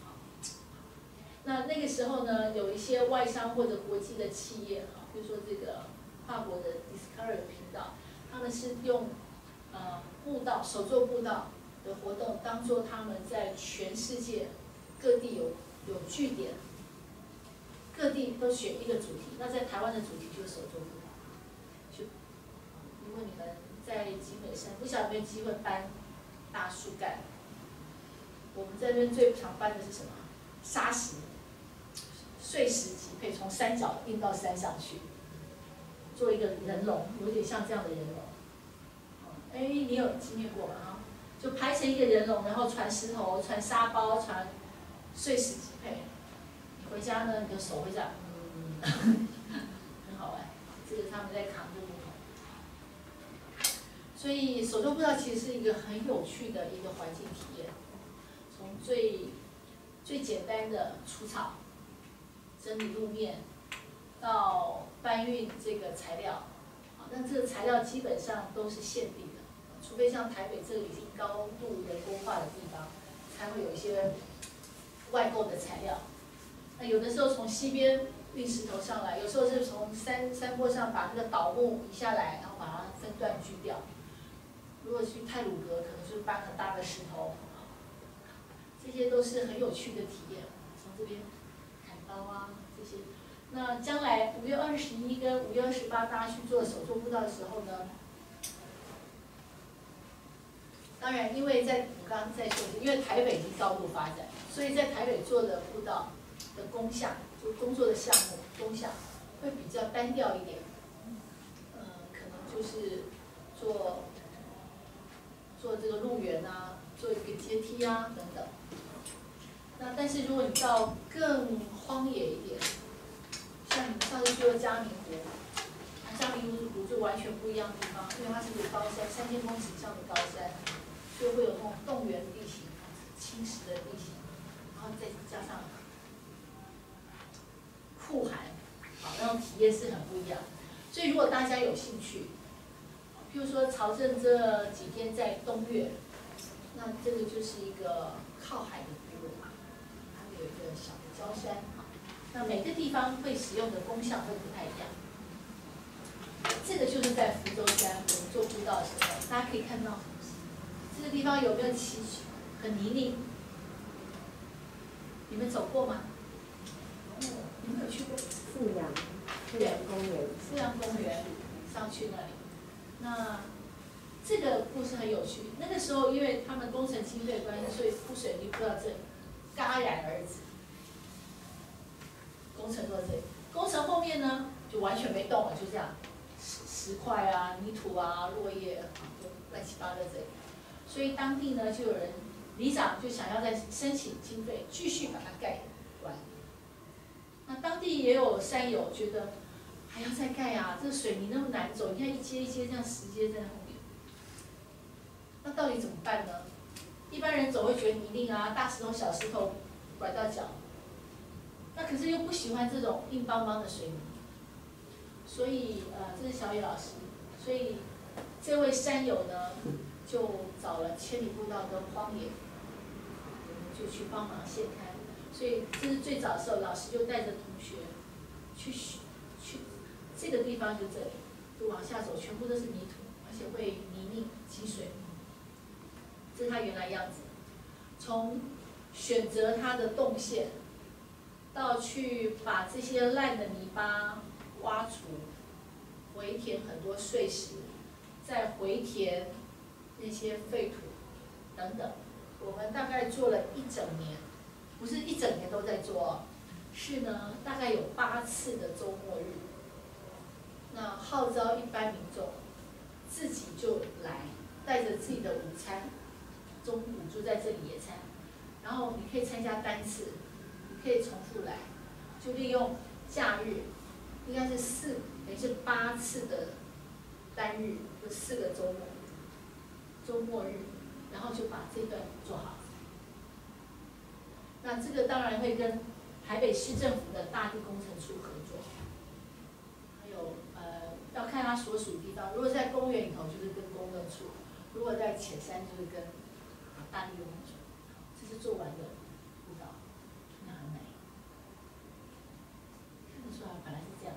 Speaker 2: 那个时候呢，有一些外商或者国际的企业啊，比如说这个跨国的 Discovery 频道，他们是用步道、手作步道的活动当做他们在全世界各地有据点，各地都选一个主题。那在台湾的主题就是手作步道。如果你们在集美山，不晓得有没有机会搬大树干？我们这边最常搬的是什么？砂石、碎石级可以从山脚运到山上去，做一个人龙，有点像这样的人龙。你有经验过吗？就排成一个人龙，然后传石头、传沙包、传碎石级配。你回家呢，你的手会这样，很好玩。这个他们在扛着木头。所以手作步道其实是一个很有趣的一个环境体验，从最简单的除草、整理路面，到搬运这个材料，那这个材料基本上都是现地的，除非像台北这个已经高度人工化的地方，才会有一些外购的材料。那有的时候从西边运石头上来，有时候是从山坡上把那个倒木移下来，然后把它分段锯掉。如果去太鲁阁，可能就是搬很大的石头，这些都是很有趣的体验。从这边砍刀啊这些，那将来5月21跟5月28大家去做手作步道的时候呢，当然因为我刚刚在说，因为台北已经高度发展，所以在台北做的步道的工项，就工作的项目工项会比较单调一点，可能就是做这个路缘啊，做一个阶梯啊等等。那但是如果你到更荒野一点，像你们上次去的嘉明湖，嘉明湖就完全不一样的地方，因为它是一个高山，3000公尺以上的高山，所以会有那种动源地形、侵蚀的地形，然后再加上酷寒，那种体验是很不一样。所以如果大家有兴趣，譬如说朝圣这几天在东岳，那这个就是一个靠海的部落嘛，它有一个山，那每个地方会使用的功效会不太一样。这个就是在福州山我们做步道的时候，大家可以看到，这个地方有没有崎岖、很泥泞？你们走过吗？你们有去过？
Speaker 8: 富阳公园，
Speaker 2: 富阳公园上去那里，那这个故事很有趣。那个时候因为他们工程经费关系，所以铺水泥铺到这里，戛然而止。工程做这里，工程后面呢就完全没动了，就这样，石块啊、泥土啊、落叶啊，就乱七八糟这里。所以当地呢就有人，里长就想要再申请经费，继续把它盖完。那当地也有山友觉得还要再盖啊，这个水泥那么难走，你看一阶一阶这样10阶在后面，那到底怎么办呢？一般人走会觉得泥泞啊，大石头小石头拐到脚，那可是又不喜欢这种硬邦邦的水泥，所以这是小野老师，所以这位山友呢就找了千里步道跟荒野，我们就去帮忙现开。所以这是最早的时候，老师就带着同学去这个地方，就这里，就往下走，全部都是泥土，而且会泥泞积水。这是它原来样子。从选择它的动线，到去把这些烂的泥巴挖除，回填很多碎石，再回填那些废土等等，我们大概做了1整年。不是1整年都在做哦，是呢，大概有8次的周末日。那号召一般民众自己就来，带着自己的午餐，中午就在这里野餐，然后你可以参加单次，你可以重复来，就利用假日，应该是等于是8次的单日，就4个周末日，然后就把这段做好。那这个当然会跟台北市政府的大地工程处合作，还有要看它所属地方。如果在公园里头，就是跟公论处；如果在浅山，就是跟大地工程处。这是做完的步道，那很美，看得出来本来是这样。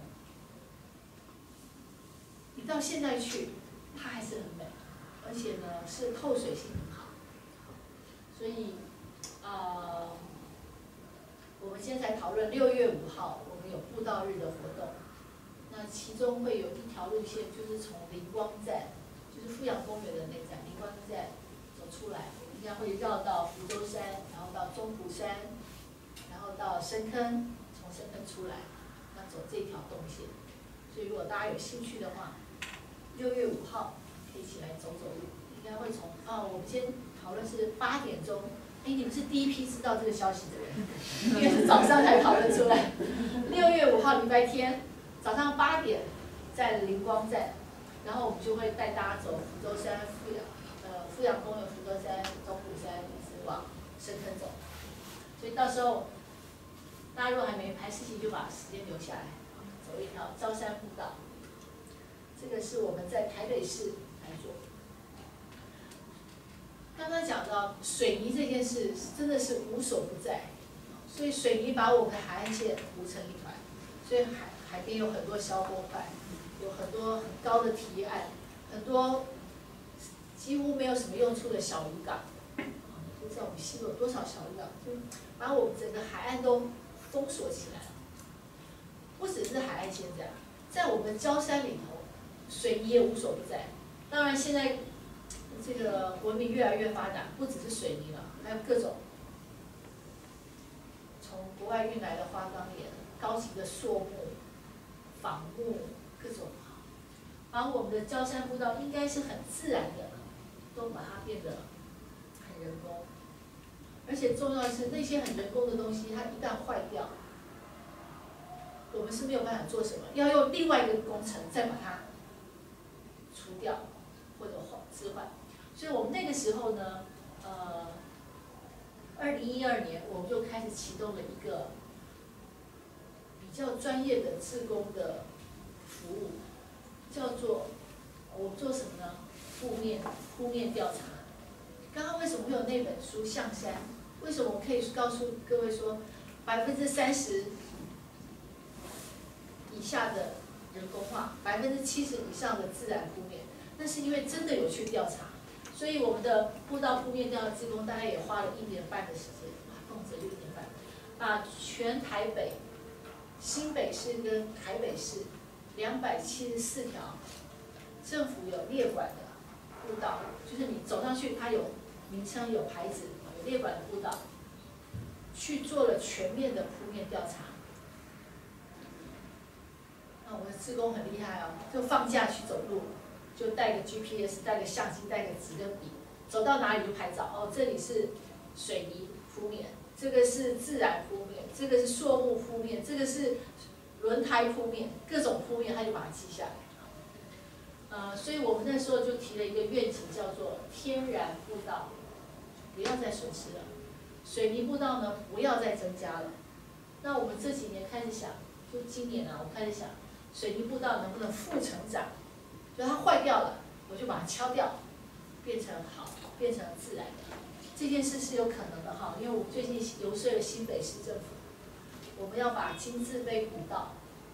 Speaker 2: 你到现在去，它还是很美，而且呢是透水性很好，所以我们现在才讨论6月5号，我们有步道日的活动。那其中会有一条路线，就是从灵光站，就是富阳公园的那站，灵光站走出来，应该会绕到福州山，然后到中埔山，然后到深坑，从深坑出来，那走这条动线。所以如果大家有兴趣的话，6月5号可以一起来走走路。应该会从我们先讨论是8点钟。你们是第一批知道这个消息的人，因为是早上才讨论出来。6月5号礼拜天早上8点，在灵光站，然后我们就会带大家走福州山、富阳公园、福州山、中埔山，一直往深坑走。所以到时候大家如果还没排事情，就把时间留下来，走一条招山步道。这个是我们在台北市来做。刚刚讲到水泥这件事，真的是无所不在，所以水泥把我们的海岸线糊成一团，所以海边有很多消波块，有很多很高的堤岸，很多几乎没有什么用处的小渔港，不知道我们西部有多少小渔港，就把我们整个海岸都封锁起来了。不只是海岸线这样，在我们礁山里头，水泥也无所不在。当然现在这个文明越来越发达，不只是水泥了，还有各种从国外运来的花岗岩、高级的塑木、仿木，各种把我们的礁山步道应该是很自然的，都把它变得很人工。而且重要的是，那些很人工的东西，它一旦坏掉，我们是没有办法做什么，要用另外一个工程再把它除掉或者置换。所以我们那个时候呢，2012年我们就开始启动了一个比较专业的志工的服务，叫做我们做什么呢？铺面调查。刚刚为什么会有那本书《象山》？为什么我可以告诉各位说， 30%以下的人工化，70%以上的自然铺面。那是因为真的有去调查，所以我们的步道铺面调查志工大概也花了1年半的时间，动辄就1年半，把全台北、新北市跟台北市274条政府有列管的步道，就是你走上去，它有名称、有牌子、有列管的步道，去做了全面的铺面调查。那我的志工很厉害哦，就放假去走路，就带个 GPS， 带个相机，带个纸跟笔，走到哪里就拍照。哦，这里是水泥铺面，这个是自然铺面，这个是塑木铺面，这个是轮胎铺面，各种铺面他就把它记下来。所以我们那时候就提了一个愿景，叫做天然步道不要再损失了，水泥步道呢不要再增加了。那我们这几年开始想，就今年啊，我开始想，水泥步道能不能负成长？就它坏掉了，我就把它敲掉，变成好，变成自然的。这件事是有可能的哈，因为我最近游说了新北市政府，我们要把金字碑古道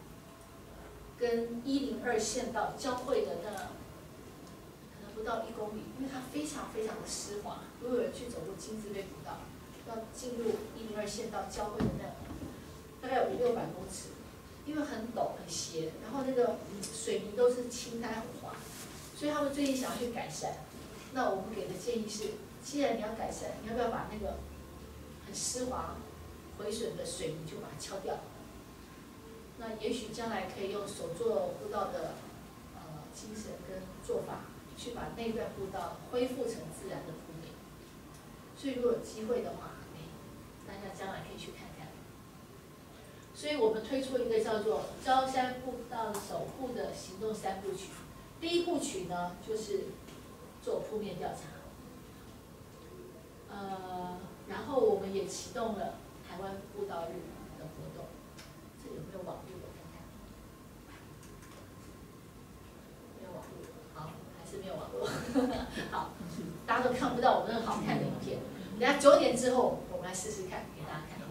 Speaker 2: 跟102县道交汇的那可能不到1公里，因为它非常非常的湿滑。如果有人去走过金字碑古道，要进入102县道交汇的那大概有500-600公尺。因为很陡很斜，然后那个水泥都是青苔很滑，所以他们最近想要去改善。那我们给的建议是，既然你要改善，你要不要把那个很湿滑、毁损的水泥就把它敲掉？那也许将来可以用手做步道的精神跟做法，去把那段步道恢复成自然的铺面。所以如果有机会的话，大家将来可以去看看。所以我们推出一个叫做郊山步道守护的行动3部曲。第1部曲呢，就是做铺面调查，然后我们也启动了台湾步道日的活动。这有没有网络？我看看，没有网络，好，还是没有网络。好，大家都看不到我们那好看的影片。等下9点之后，我们来试试看，给大家看。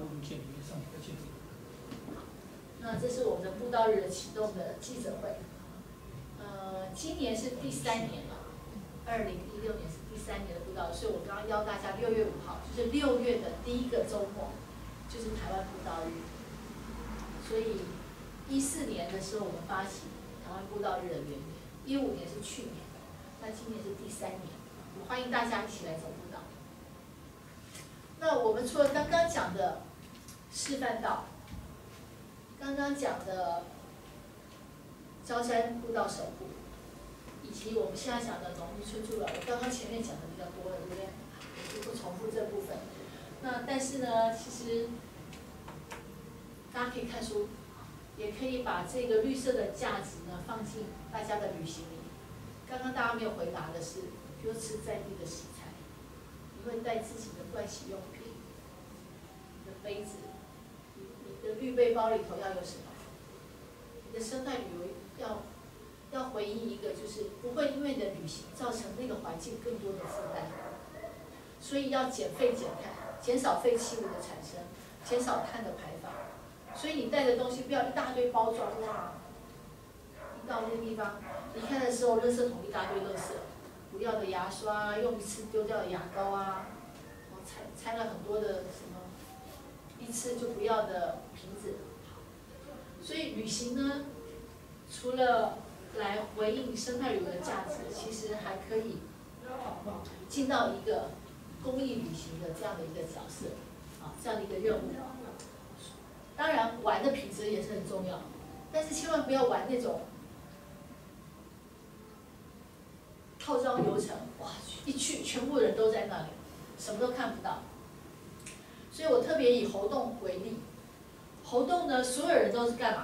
Speaker 2: 那这是我们的步道日的启动的记者会，今年是第3年了，2016年是第3年的步道日，所以我刚刚邀大家6月5号，就是6月的第1个周末，就是台湾步道日。所以14年的时候我们发起台湾步道日的元年，15年是去年，那今年是第3年，我欢迎大家一起来走步道。那我们除了刚刚讲的示范道，刚刚讲的郊山步道守护，以及我们现在讲的农渔村助老，我刚刚前面讲的比较多了，对不对？我就不重复这部分。那但是呢，其实大家可以看书，也可以把这个绿色的价值呢放进大家的旅行里。刚刚大家没有回答的是，比如吃在地的食材，你会带自己的盥洗用品，你的杯子。你的绿背包里头要有什么？你的生态旅游要回应一个，就是不会因为你的旅行造成那个环境更多的负担，所以要减废减碳，减少废弃物的产生，减少碳的排放。所以你带的东西不要一大堆包装哇，一到那个地方离开的时候，垃圾桶一大堆垃圾，不要的牙刷，用一次丢掉的牙膏啊，掺了很多的什么。一次就不要的瓶子，所以旅行呢，除了来回应生态旅游的价值，其实还可以尽到一个公益旅行的这样的一个角色，这样的一个任务。当然，玩的品质也是很重要，但是千万不要玩那种套装游程，哇，一去全部人都在那里，什么都看不到。所以我特别以猴洞为例，猴洞呢，所有人都是干嘛？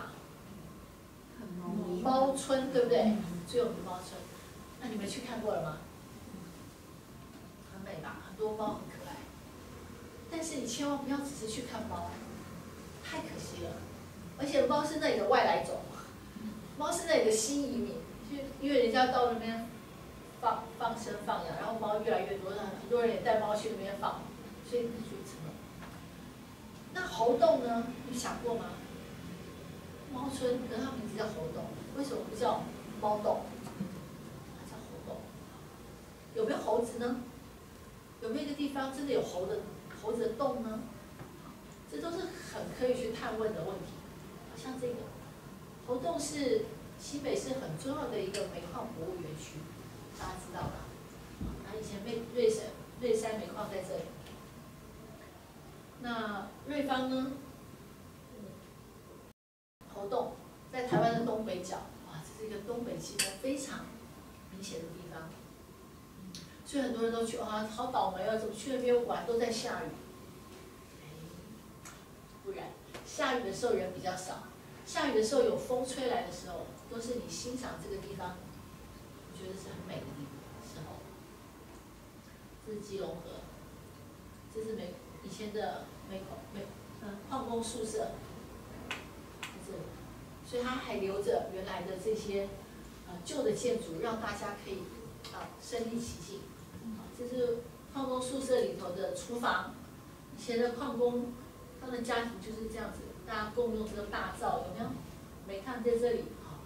Speaker 2: 猫村，对不对？最有名猫村，那你们去看过了吗？很美吧，很多猫很可爱。但是你千万不要只是去看猫，太可惜了。而且猫是那里的外来种，猫是那里的新移民，就因为人家到那边放生放养，然后猫越来越多，很多人也带猫去那边放，所以成了。 那猴洞呢？你想过吗？猫村，可是它名字叫猴洞，为什么不叫猫洞？它叫猴洞。有没有猴子呢？有没有一个地方真的有猴子的洞呢？这都是很可以去探问的问题。像这个猴洞是新北市很重要的一个煤矿博物园区，大家知道吧？以前瑞山煤矿在这里。那瑞芳呢？猴洞在台湾的东北角，哇，这是一个东北季风非常明显的地方。所以很多人都去啊，好倒霉啊，怎么去那边玩都在下雨？不然，下雨的时候人比较少，下雨的时候有风吹来的时候，都是你欣赏这个地方，我觉得是很美的时候。这是基隆河，这是以前的矿工宿舍，在这里，所以它还留着原来的这些旧的建筑，让大家可以身临其境。这是矿工宿舍里头的厨房，以前的矿工他的家庭就是这样子，大家共用这个大灶，有没有？煤炭在这里。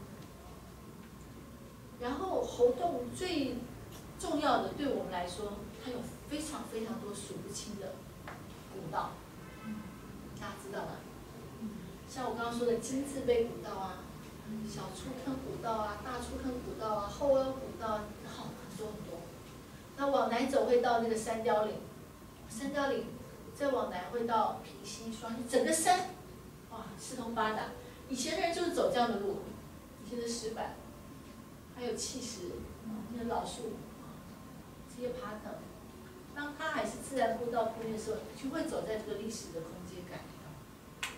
Speaker 2: 然后猴洞最重要的，对我们来说，它有非常非常多数不清的古道，大家知道吗？像我刚刚说的金字碑古道啊，小出坑古道啊，大出坑古道啊，后凹古道啊，很多很多。那往南走会到那个三貂岭，三貂岭再往南会到平溪、双溪，整个山，哇，四通八达。以前的人就是走这样的路，以前的石板，还有砌石，那些老树，这些爬藤，当它还是自然步道铺面的时候，就会走在这个历史的空间感里头。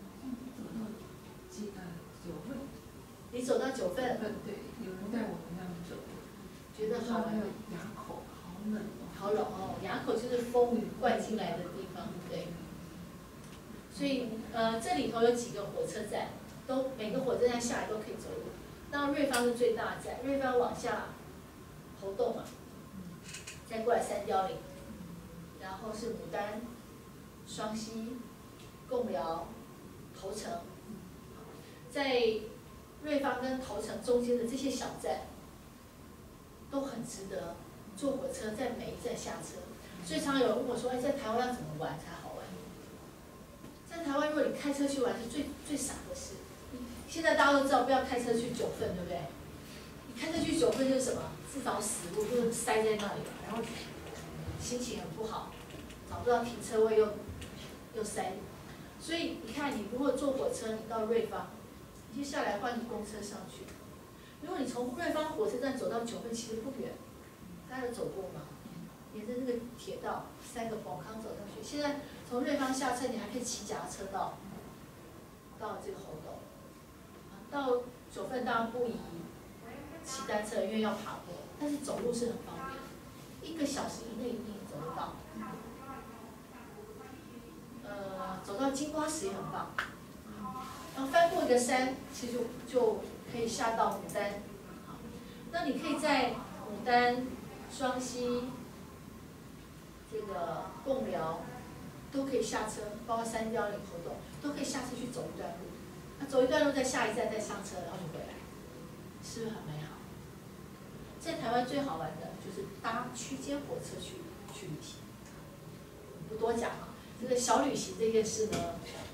Speaker 4: 9份。
Speaker 2: 你走到9份？
Speaker 4: 对，有人带我们那样走。
Speaker 2: 觉得好玩。
Speaker 4: 还有垭口，好冷哦。
Speaker 2: 好冷哦，垭口就是风灌进来的地方，对。所以这里头有几个火车站，每个火车站下来都可以走路。当然瑞芳是最大的站，瑞芳往下猴洞嘛，再过来三貂岭，然后是牡丹、双溪、贡寮、头城。在瑞芳跟头城中间的这些小站，都很值得坐火车在每一站下车。所以常有人问我说：“哎，在台湾要怎么玩才好玩？”在台湾，如果你开车去玩，是最傻的事。现在大家都知道不要开车去9份，对不对？你开车去9份就是什么？自找死路，就是塞在那里了，然后心情很不好，找不到停车位又塞。所以你看，你如果坐火车，你到瑞芳，你就下来换公车上去。如果你从瑞芳火车站走到9份，其实不远，大家有走过吗？沿着那个铁道3个宝康走上去。现在从瑞芳下车，你还可以骑脚踏车到这个猴洞。到9份当然不宜骑单车，因为要爬坡，但是走路是很方便，1个小时以内一定走得到。走到金瓜石也很棒，然后翻过一个山，其实就可以下到牡丹。那你可以在牡丹、双溪、这个贡寮都可以下车，包括三貂岭、猴洞都可以下车去走一段路。那走一段路，在下一站再上车，然后就回来，是不是很美好？在台湾最好玩的就是搭区间火车去旅行，不多讲啊。这个小旅行这件事呢，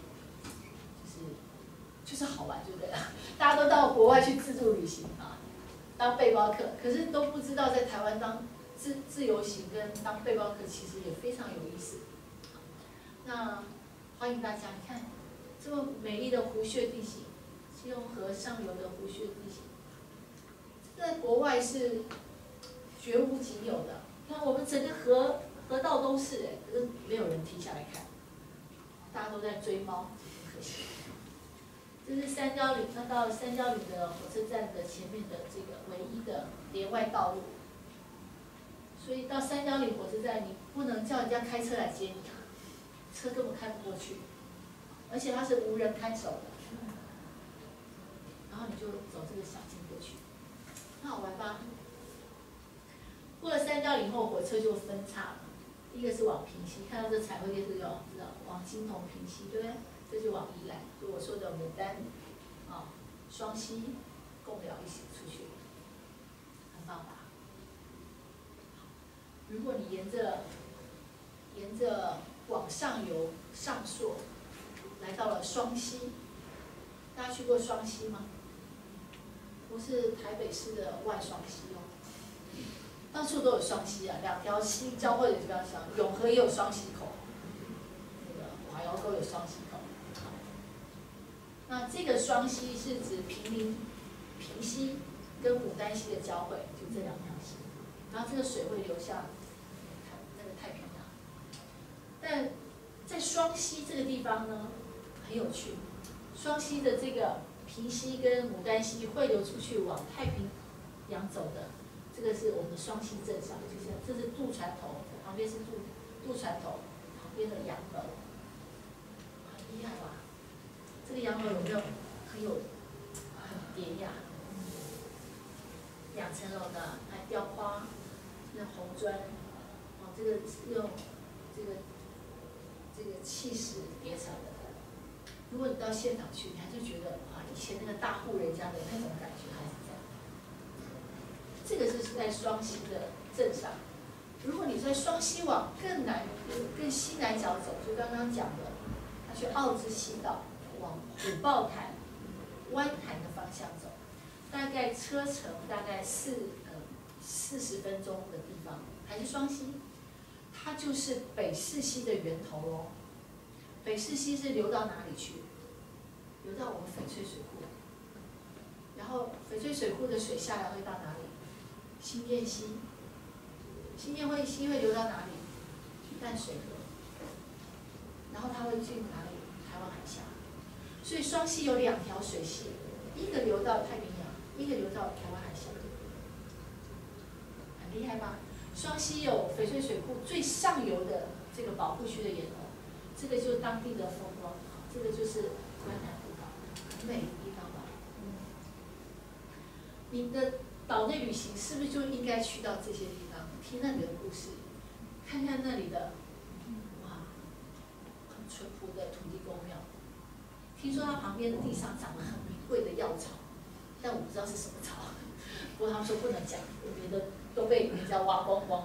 Speaker 2: 就是好玩，对不对？大家都到国外去自助旅行啊，当背包客，可是都不知道在台湾当自由行跟当背包客其实也非常有意思。那欢迎大家，你看这么美丽的湖穴地形，基隆河上游的湖穴地形，在国外是绝无仅有的。你看我们整个河道都是可是没有人停下来看，大家都在追猫，很可惜。这是三貂岭，那到三貂岭的火车站的前面的这个唯一的连外道路，所以到三貂岭火车站，你不能叫人家开车来接你啊，车根本开不过去，而且它是无人看守的，然后你就走这个小径过去，很好玩吧？过了三貂岭后，火车就分岔了， 第一个是往平西，看到这彩绘列车就知道往金铜平西，对不对？这就往宜兰，就我说的牡丹，双溪、贡寮一起出去，很棒吧？如果你沿着往上游上溯，来到了双溪，大家去过双溪吗？不是台北市的外双溪哦，到处都有双溪啊，两条溪交汇的地方像永和也有双溪口，那个瓦窑沟有双溪口。那这个双溪是指平溪跟牡丹溪的交汇，就这两条溪，然后这个水会流向那个太平洋。但在双溪这个地方呢，很有趣，双溪的这个平溪跟牡丹溪汇流出去往太平洋走的，这个是我们的双溪镇上，就是这是渡船头，旁边是渡船头，旁边的洋楼，很厉害吧？这个洋楼有没有很典雅？2层楼的，还雕花，那红砖，这个是用这个砌石叠成的。如果你到现场去，你还是觉得以前那个大户人家的那种感觉还是在。这个是在双溪的镇上。如果你在双溪往更西南角走，就刚刚讲的，他去奥之溪道，往虎豹潭、湾潭的方向走，大概车程大概40分钟的地方，还是双溪，它就是北势溪的源头哦。北势溪是流到哪里去？流到我们翡翠水库，然后翡翠水库的水下来会到哪里？新店溪，新店溪会流到哪里？淡水河，然后它会进哪里？台湾海峡。所以双溪有2条水系，一个流到太平洋，一个流到台湾海峡，很厉害吧？双溪有翡翠水库最上游的这个保护区的源头，这个就是当地的风光，这个就是湾潭古道，很美的地方吧？你的岛内旅行是不是就应该去到这些地方，听那里的故事，看看那里的很淳朴的土地公庙。听说它旁边的地上长了很名贵的药草，但我不知道是什么草，不过他们说不能讲，别的都被人家挖光光了。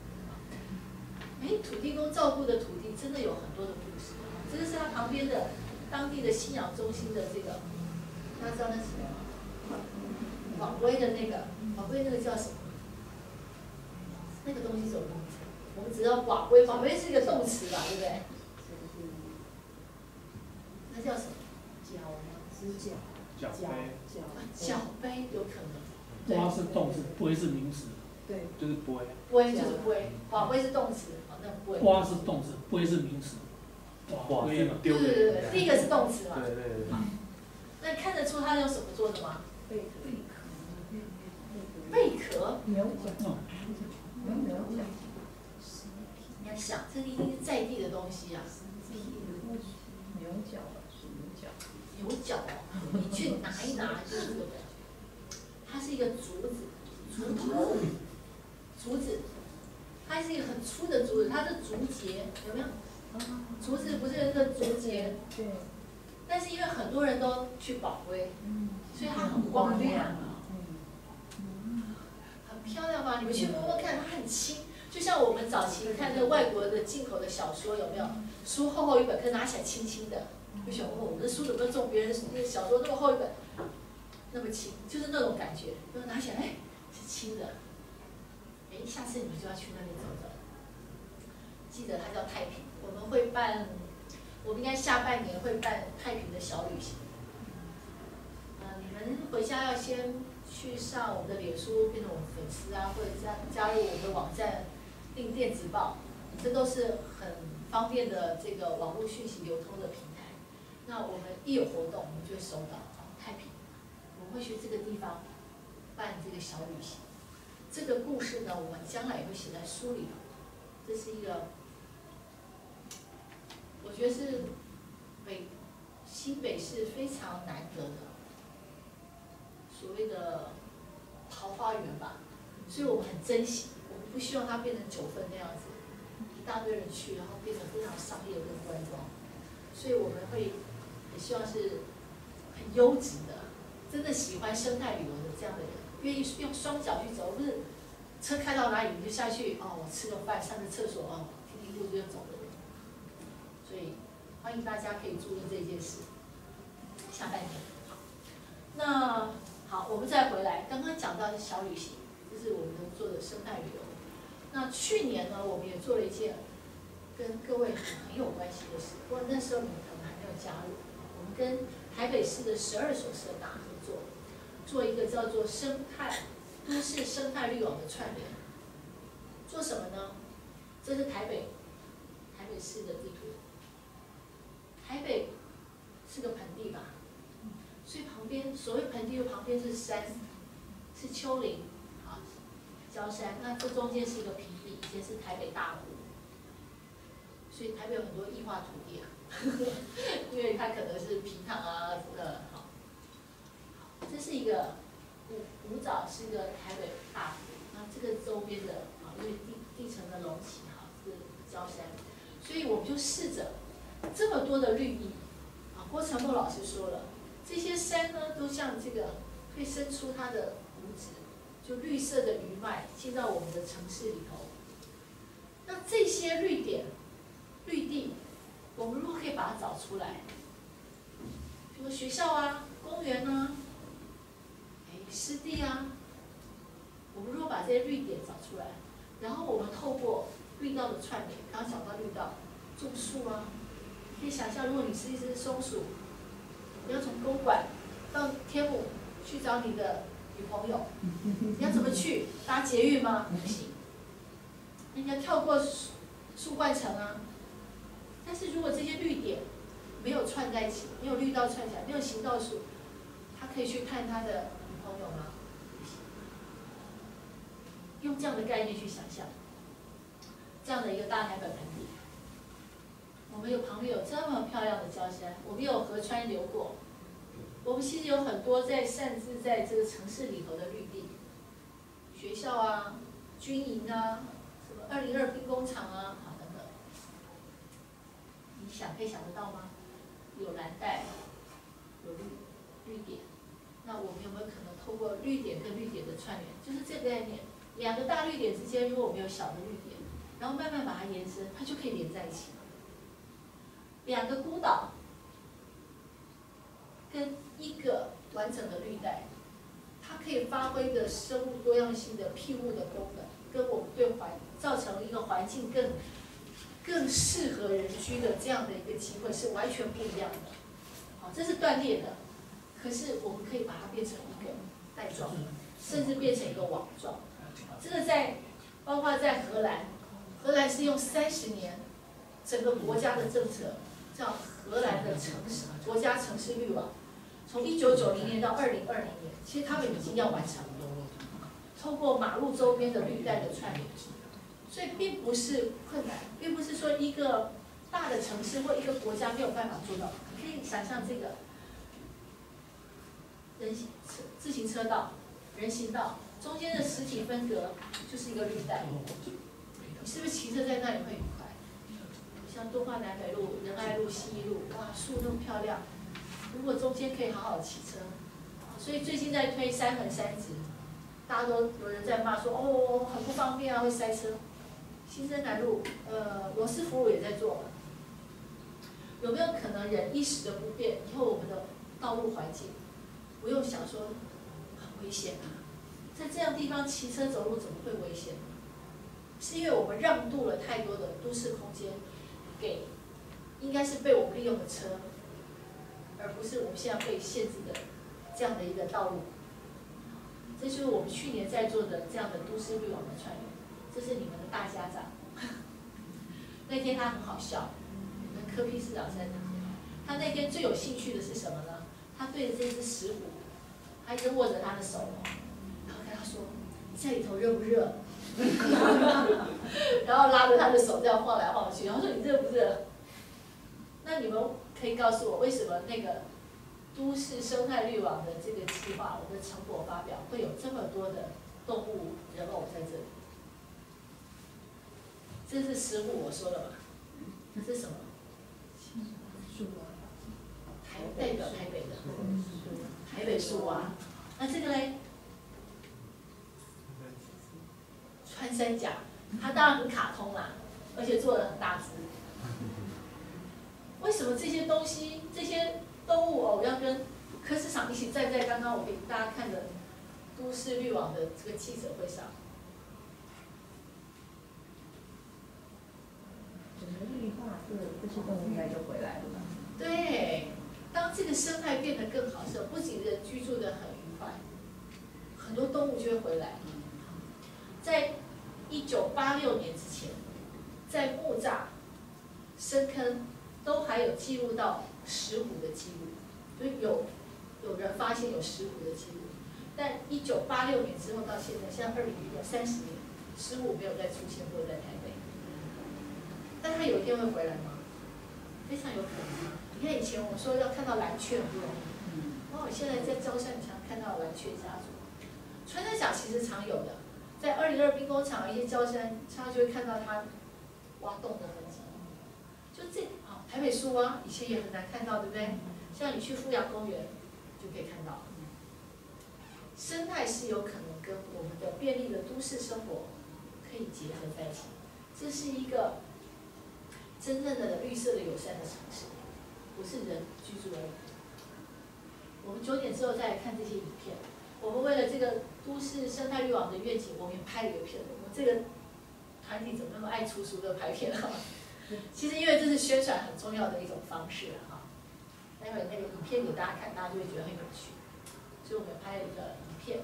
Speaker 2: 土地公照顾的土地真的有很多的故事。这个是他旁边的当地的信仰中心的这个，大家知道那是什么吗？宝龟的那个，宝龟那个叫什么？那个东西是什么东西？我们只知道宝龟，宝龟是一个动词吧，对不对？那叫什么？
Speaker 4: 脚吗？是脚。
Speaker 2: 脚杯有可能。
Speaker 1: 蛙是动词，龟是名词。
Speaker 4: 对。
Speaker 9: 就是龟。
Speaker 2: 龟就是龟，宝龟是动词，那龟。
Speaker 1: 蛙是动词，龟是名词。
Speaker 9: 哇，
Speaker 2: 对，第一个是动词嘛。
Speaker 9: 对。
Speaker 2: 那看得出它用什么做的吗？
Speaker 4: 贝
Speaker 2: 壳。
Speaker 8: 牛角。
Speaker 2: 你要想，这一定是在地的东西啊。
Speaker 8: 牛角吧，是牛角。
Speaker 2: 牛角哦，你去拿一拿就是这个。它是一个竹子，竹头，竹子，它是一个很粗的竹子，它是竹节，有没有？竹子不是那个竹节？
Speaker 8: 对。
Speaker 2: 但是因为很多人都去宝龟，所以它很光亮啊，很漂亮吧？你们去摸摸看，它很轻，就像我们早期看那外国的进口的小说，有没有？书厚厚一本，可是拿起来轻轻的，就想哦，我的书怎么中别人那个小说那么厚一本，那么轻，就是那种感觉，然后拿起来，是轻的。下次你们就要去那边走走。记得它叫太平，我们会办。我们应该下半年会办太平的小旅行。你们回家要先去上我们的脸书，变成我们粉丝啊，或者加入我们的网站，订电子报，这都是很方便的这个网络讯息流通的平台。那我们一有活动，我们就会收到太平，我们会去这个地方办这个小旅行。这个故事呢，我们将来也会写在书里头。这是一个。我觉得是新北市非常难得的所谓的桃花源吧，所以我们很珍惜，我们不希望它变成9分那样子， 一大堆人去，然后变成非常商业跟观光，所以我们会也希望是很优质的，真的喜欢生态旅游的这样的人，愿意用双脚去走，不是车开到哪里你就下去哦，我吃个饭上个厕所哦，听路就走的人。所以欢迎大家可以注意这件事。下半年，那好，我们再回来，刚刚讲到的小旅行，这是我们做的生态旅游。那去年呢，我们也做了一件跟各位很有关系的事，不过那时候你们可能还没有加入。我们跟台北市的12所社大合作，做一个叫做都市生态绿网的串联。做什么呢？这是台北市的地图。台北是个盆地吧，所以旁边所谓盆地的旁边是山，是丘陵啊，礁山。那这中间是一个平地，以前是台北大湖，所以台北有很多异化土地啊，因为它可能是皮塘啊好。这是一个古早是一个台北大湖，那这个周边的啊，因为地层的隆起哈，是礁山，所以我们就试着这么多的绿意啊。郭成墨老师说了，这些山呢都像这个会伸出它的骨质，就绿色的余脉进到我们的城市里头。那这些绿点、绿地，我们如果可以把它找出来，比如学校啊、公园啊、湿地啊，我们如果把这些绿点找出来，然后我们透过绿道的串联，刚刚讲到绿道，种树啊，你可以想象，如果你是一只松鼠，你要从公馆到天母去找你的女朋友，你要怎么去？搭捷运吗？不行，你要跳过树冠层啊。但是如果这些绿点没有串在一起，没有绿道串起来，没有行道树，他可以去看他的女朋友吗？用这样的概念去想象，这样的一个大台北盆地，我们旁边有这么漂亮的礁山，我们有河川流过，我们其实有很多擅自在这个城市里头的绿地，学校啊、军营啊、什么202兵工厂啊，好等等，你可以想得到吗？有蓝带，有绿点，那我们有没有可能透过绿点跟绿点的串联，就是这个概念？两个大绿点之间，如果我们有小的绿点，然后慢慢把它延伸，它就可以连在一起了。两个孤岛跟一个完整的绿带，它可以发挥的生物多样性的庇护的功能，跟我们造成一个环境更适合人居的这样的一个机会是完全不一样的。好，这是断裂的，可是我们可以把它变成一个带状，甚至变成一个网状。这个包括在荷兰是用30年整个国家的政策，叫荷兰的国家城市绿网，从1990年到2020年，其实他们已经要完成了，透过马路周边的绿带的串联，所以并不是困难，并不是说一个大的城市或一个国家没有办法做到。你可以想象这个自行车道、人行道。中间的实体分隔就是一个绿带，你是不是骑车在那里会愉快？像敦化南北路、仁爱路、西一路，哇，树那么漂亮，如果中间可以好好骑车，所以最近在推3横3直，大家都有人在骂说哦很不方便啊，会塞车。新生南路，罗斯福路也在做，有没有可能人一时的不便，以后我们的道路环境不用想说很危险啊？在这样地方骑车走路怎么会危险呢？是因为我们让渡了太多的都市空间给应该是被我们利用的车，而不是我们现在被限制的这样的一个道路。这就是我们去年在做的这样的都市绿网的串联。这是你们的大家长，那天他很好笑，我们柯 P 市长在他那天最有兴趣的是什么呢？他对着这只石虎，他一直握着他的手。他说：“你在里头热不热？”然后拉着他的手这样晃来晃去，然后说：“你热不热？”那你们可以告诉我，为什么那个都市生态绿网的这个计划，我们的成果发表会有这么多的动物人偶在这里？ 这是石虎，我说了嘛，这是什么？
Speaker 4: 树啊，
Speaker 2: 代表台北的台北树啊。那这个嘞，穿山甲，它当然很卡通啦，而且做的很大只。为什么这些东西、这些动物偶要跟柯市长一起站在刚刚我给大家看的都市绿网的这个记者会上？
Speaker 8: 整个绿化，这些动物应该就回来了吧？
Speaker 2: 对，当这个生态变得更好的时候，不仅人居住的很愉快，很多动物就会回来。在1986年之前，在木栅、深坑都还有记录到石虎的记录，所以有人发现有石虎的记录。但1986年之后到现在，像2010年30年，石虎没有再出现过在台北。但它有一天会回来吗？非常有可能。你看以前我们说要看到蓝雀很不容易，我现在在礁山常看到蓝雀家族。穿山甲其实常有的，在202兵工厂一些礁山，常常就会看到它挖洞的痕迹。就这台北树啊，以前也很难看到，对不对？像你去富阳公园就可以看到。生态是有可能跟我们的便利的都市生活可以结合在一起，这是一个真正的绿色的友善的城市，不是人居住而已。我们9点之后再来看这些影片。我们为了这个都市生态绿网的愿景，我们也拍了一个片。我们这个团体怎么那么爱出书的拍片啊？其实因为这是宣传很重要的一种方式哈。待会那个影片给大家看，大家就会觉得很有趣。所以我们拍了一个影片。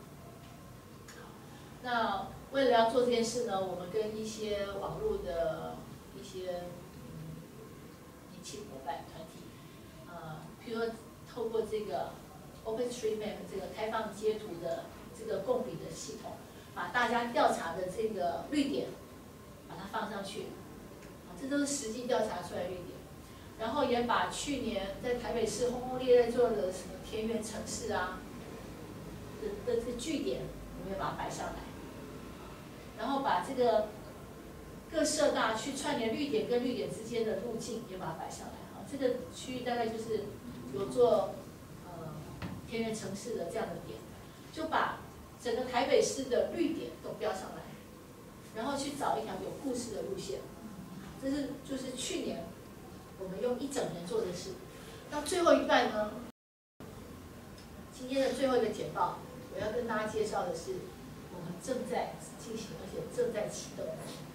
Speaker 2: 那为了要做这件事呢，我们跟一些网络的一些年轻伙伴团体，譬如说透过这个 OpenStreetMap 这个开放街图的这个共笔的系统，把大家调查的这个绿点，把它放上去，这都是实际调查出来的绿点。然后也把去年在台北市轰轰烈烈做的什么田园城市啊的这个据点，我们也把它摆上来。然后把这个各社大去串联绿点跟绿点之间的路径也把它摆上来。这个区域大概就是有做田园城市的这样的点，就把整个台北市的绿点都标上来，然后去找一条有故事的路线。这是就是去年我们用1整年做的事。到最后一段呢，今天的最后一个简报，我要跟大家介绍的是我们正在进行而且正在启动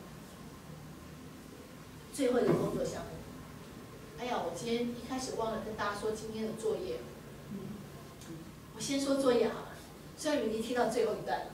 Speaker 2: 最后一个工作项目。哎呀，我今天一开始忘了跟大家说今天的作业。我先说作业好了，虽然你们已经听到最后一段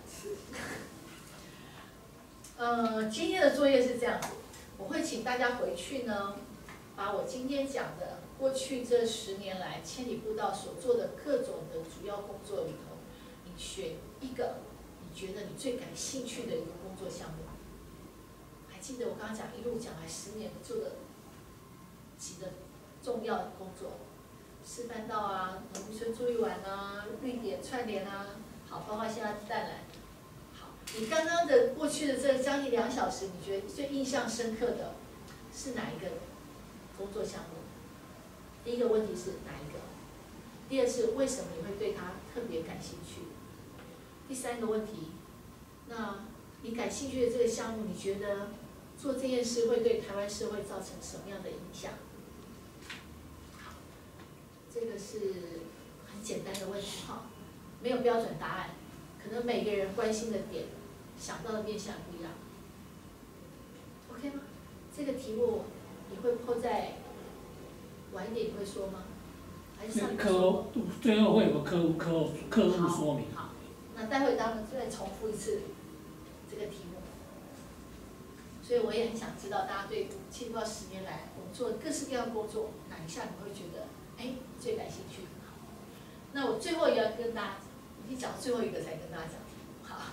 Speaker 2: 了。今天的作业是这样子，我会请大家回去呢，把我今天讲的过去这10年来千里步道所做的各种的主要工作里头，你选一个你觉得你最感兴趣的一个工作项目。还记得我刚刚讲一路讲来10年做的几个重要的工作，示范道啊、农渔村住一晚啊、绿点串联啊，好，包括现在淡蓝。好，你刚刚的过去的这将近2小时，你觉得最印象深刻的是哪一个工作项目？第一个问题是哪一个？第二是为什么你会对它特别感兴趣？第3个问题，那你感兴趣的这个项目，你觉得做这件事会对台湾社会造成什么样的影响？好，这个是很简单的问题哈，没有标准答案，可能每个人关心的点、想到的面向不一样。OK 吗？这个题目你会抛在晚一点你会说吗？还是上面说？
Speaker 1: 最后会有个客户说明。
Speaker 2: 好，那待会他们再重复一次这个题目。所以我也很想知道大家对千里步道10年来我们做各式各样的工作，哪一项你会觉得最感兴趣？好，那我最后也要跟大家，已经讲到最后一个才跟大家讲题目。好，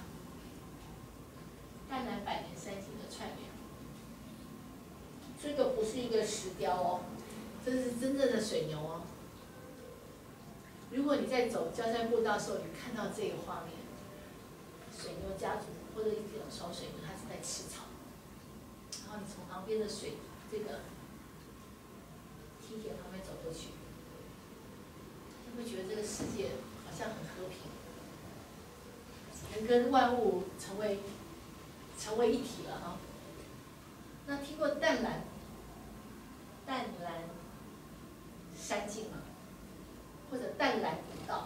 Speaker 2: 淡蓝百年山景的串联，这个不是一个石雕哦，这是真正的水牛哦。如果你在走郊山步道的时候，你看到这个画面，水牛家族或者一种小水牛，它是在吃草。然后你从旁边的水这个梯田旁边走过去，你会觉得这个世界好像很和平，人跟万物成为一体了啊。那听过淡蓝山径吗？或者淡蓝古道？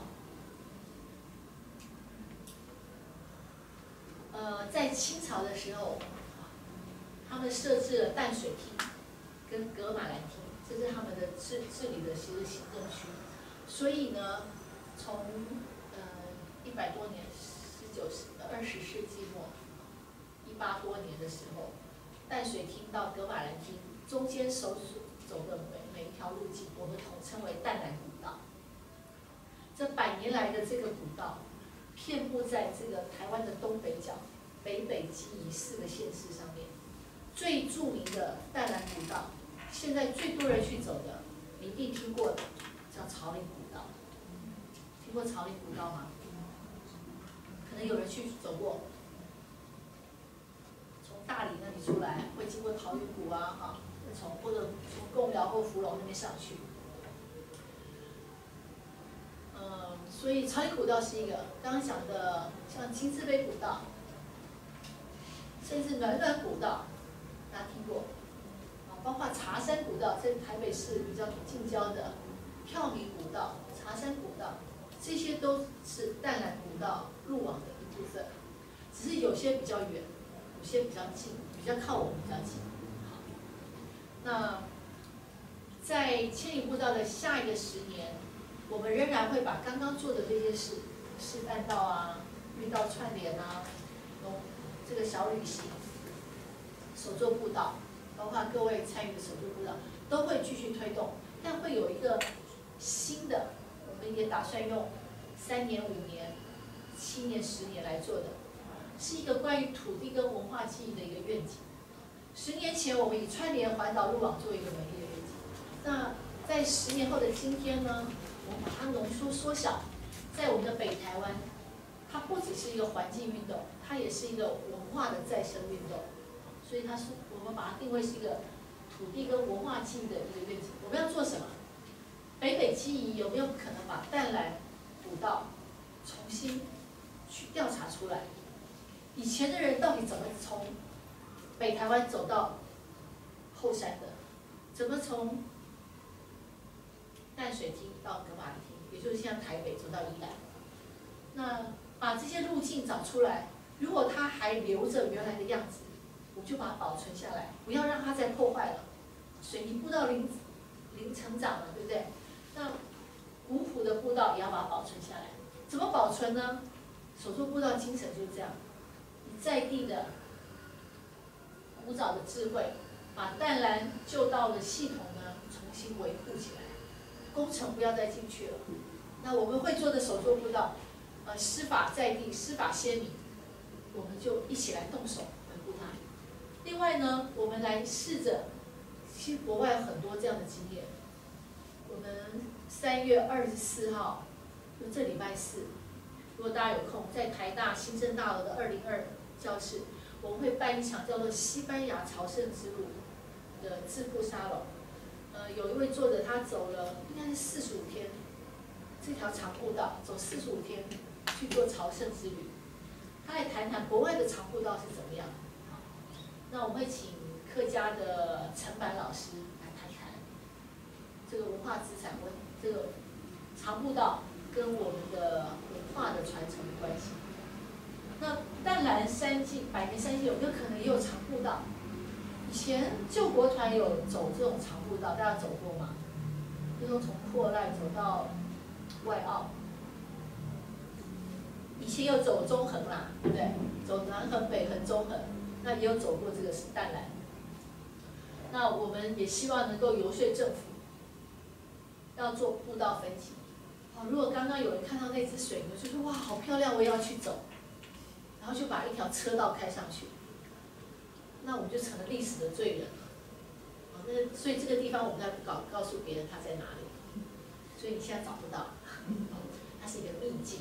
Speaker 2: 在清朝的时候，他们设置了淡水厅跟噶玛兰厅，这是他们的治理的其实行政区。所以呢，从100多年20世纪末18多年的时候，淡水厅到噶玛兰厅中间走的每一条路径，我们统称为淡蓝古道。这100年来的这个古道，遍布在这个台湾的东北角、北基宜4个县市上面。最著名的淡蓝古道，现在最多人去走的，你一定听过的，叫草岭古道。听过草岭古道吗？可能有人去走过。从大理那里出来，会经过桃源谷啊，或者从贡寮或福隆那边上去。所以草岭古道是一个，刚刚讲的像金字碑古道，甚至暖古道，大家听过？包括茶山古道，在台北市比较近郊的票米古道、茶山古道，这些都是淡蓝古道路网的一部分，只是有些比较远，有些比较近，比较靠我们比较近。好，那在千里步道的下一个10年，我们仍然会把刚刚做的这些事，示范道啊、绿道串联啊、这个小旅行、手作步道，包括各位参与的手作步道，都会继续推动。但会有一个新的，我们也打算用3年、5年、7年、10年来做的，是一个关于土地跟文化记忆的一个愿景。10年前，我们以串联环岛路网做一个美丽的愿景。那在10年后的今天呢，我们把它浓缩缩小，在我们的北台湾，它不只是一个环境运动，它也是一个文化的再生运动。所以我们把它定位是一个土地跟文化记忆的一个愿景。我们要做什么？北基宜有没有可能把淡蓝古道重新去调查出来？以前的人到底怎么从北台湾走到后山的？怎么从淡水厅到噶玛兰厅，也就是现在台北走到宜兰？那把这些路径找出来，如果它还留着原来的样子，我就把它保存下来，不要让它再破坏了。水泥步道零成长了，对不对？那古朴的步道也要把它保存下来。怎么保存呢？手作步道精神就是这样，以在地的古早的智慧，把淡蓝旧道的系统呢重新维护起来，工程不要再进去了。那我们会做的手作步道，师法在地，师法鲜明，我们就一起来动手维护它。另外呢，我们来试着，其实国外有很多这样的经验。我们3月24号，就这礼拜4，如果大家有空，在台大新生大楼的202教室，我们会办一场叫做西班牙朝圣之路的致富沙龙。有一位作者，他走了应该是45天，这条长步道走45天去做朝圣之旅。他来谈谈国外的长步道是怎么样。那我们会请客家的陈板老师来谈谈这个文化资产这个长步道跟我们的文化的传承的关系。那淡蓝山径、百年山径有没有可能也有长步道？以前救国团有走这种长步道，大家走过吗？就是从扩赖走到外澳。以前有走中横啦，对不对？走南横、北横、中横，那也有走过这个是淡蓝。那我们也希望能够游说政府，要做步道分级。如果刚刚有人看到那只水牛，就说哇好漂亮，我也要去走，然后就把一条车道开上去，那我们就成了历史的罪人了。所以这个地方我们要告诉别人它在哪里，所以你现在找不到，它是一个秘境。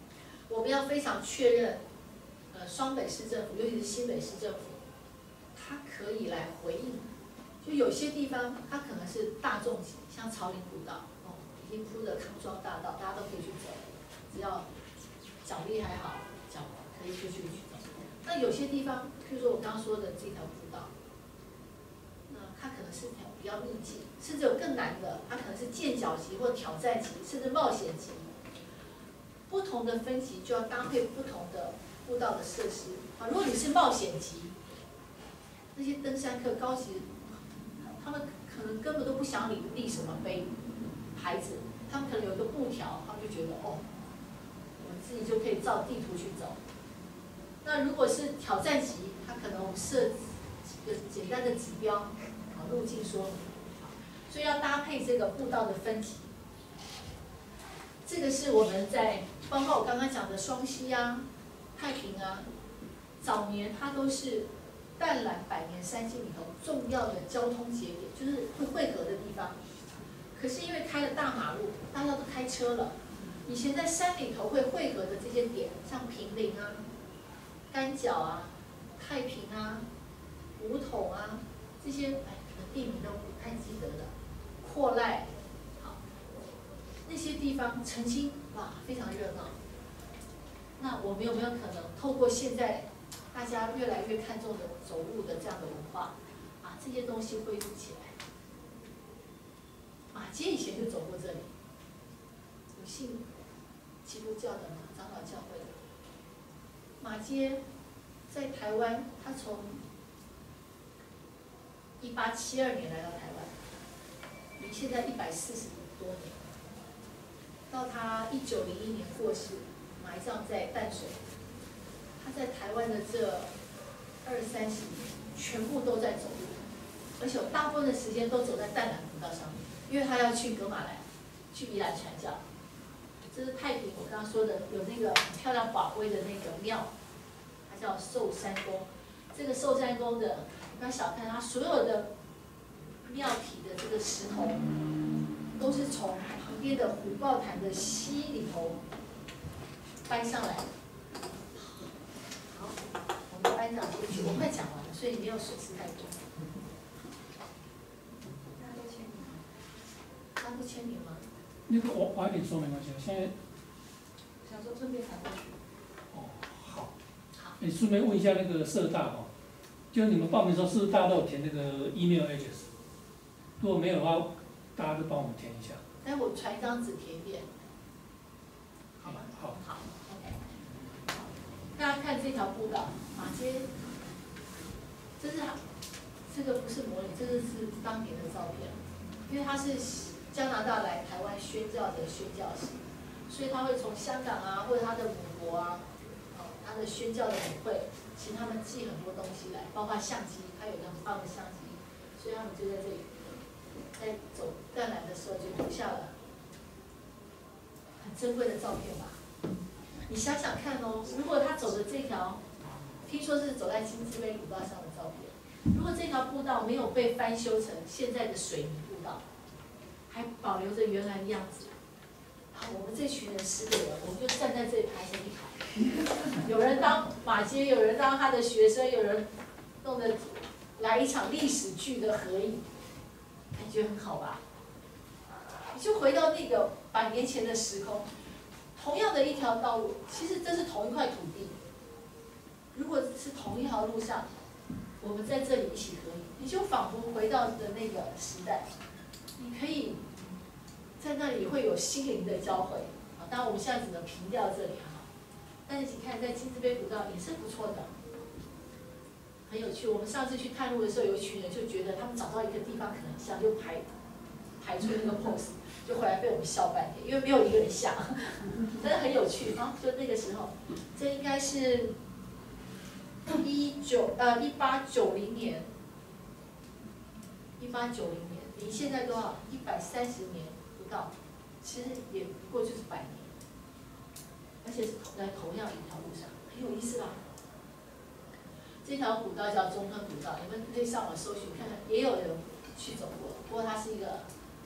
Speaker 2: 我们要非常确认，双北市政府，尤其是新北市政府， 它可以来回应。就有些地方它可能是大众级，像草岭古道，哦，已经铺的康庄大道，大家都可以去走，只要脚力还好，脚可以去走。那有些地方，譬如说我刚刚说的这条古道，那它可能是条比较秘境，甚至有更难的，它可能是健脚级或挑战级，甚至冒险级。不同的分级就要搭配不同的步道的设施。啊，如果你是冒险级，那些登山客高级，他们可能根本都不想立什么牌子，他们可能有一个布条，他们就觉得哦，我自己就可以照地图去走。那如果是挑战级，他可能我们设几个简单的指标，啊，路径说明，所以要搭配这个步道的分级。这个是我们在包括我刚刚讲的双溪啊、太平啊，早年它都是淡蓝百年山径里头重要的交通节点，就是会汇合的地方。可是因为开了大马路，大家都开车了，以前在山里头会汇合的这些点，像平林啊、干角啊、太平啊、梧桐啊这些，可能地名都不太记得了，阔赖。那些地方曾经哇非常热闹，那我们有没有可能透过现在大家越来越看重的走路的这样的文化，把这些东西恢复起来？马街以前就走过这里，有信基督教的嘛，长老教会的。马街在台湾，它从1872年来到台湾，离现在140多年。到他1901年过世，埋葬在淡水。他在台湾的这20-30年，全部都在走路，而且有大部分的时间都走在淡蓝古道上面，因为他要去噶玛兰，去宜兰传教。这是太平，我刚刚说的有那个很漂亮宝龟的那个庙，它叫寿山宫。这个寿山宫的，不要小看它，所有的庙体的这个石头，都是从旁边的虎豹潭的溪里头搬上来的。好，我们班长先去，我快讲完了，所以没有损失太多。大家都签名吗？大家都签名吗？
Speaker 1: 那个我晚一点说没关系，现在。
Speaker 2: 想说顺便传过去。
Speaker 1: 哦，好。
Speaker 2: 好。
Speaker 1: 你顺便问一下那个社大哦，就你们报名的时候是不是大家都有填那个 email address？ 如果没有的话，大家都帮我们填一下。
Speaker 2: 待会我传一张纸填一遍，好吗？
Speaker 1: 好。
Speaker 2: 好 ，OK。好，大家看这条步道，马街，这个不是模拟，这个是当年的照片，因为他是加拿大来台湾宣教的宣教士，所以他会从香港啊，或者他的母国啊，他的宣教的母会，请他们寄很多东西来，包括相机，他有一个很棒的相机，所以他们就在这里。在走淡蓝的时候就留下了很珍贵的照片吧。你想想看哦，如果他走的这条，听说是走在金枝杯古道上的照片，如果这条步道没有被翻修成现在的水泥步道，还保留着原来的样子，好，我们这群人10个人，我们就站在这里排成一排，有人当马街，有人当他的学生，有人弄得来一场历史剧的合影。感觉很好吧？你就回到那个100年前的时空，同样的一条道路，其实这是同一块土地。如果是同一条路上，我们在这里一起合影，你就仿佛回到的那个时代。你可以在那里会有心灵的交汇啊。当然我们现在只能凭吊这里哈，但是你看在金枝杯古道也是不错的。很有趣，我们上次去探路的时候，有一群人就觉得他们找到一个地方可能像，就排出那个 pose， 就回来被我们笑半天，因为没有一个人像，但是很有趣啊。就那个时候，这应该是1890年，1890年，离现在多少？130年不到，其实也不过就是100年，而且是在同样一条路上，很有意思吧？这条古道叫中坑古道，你们可以上网搜寻看看，也有人去走过。不过它是一个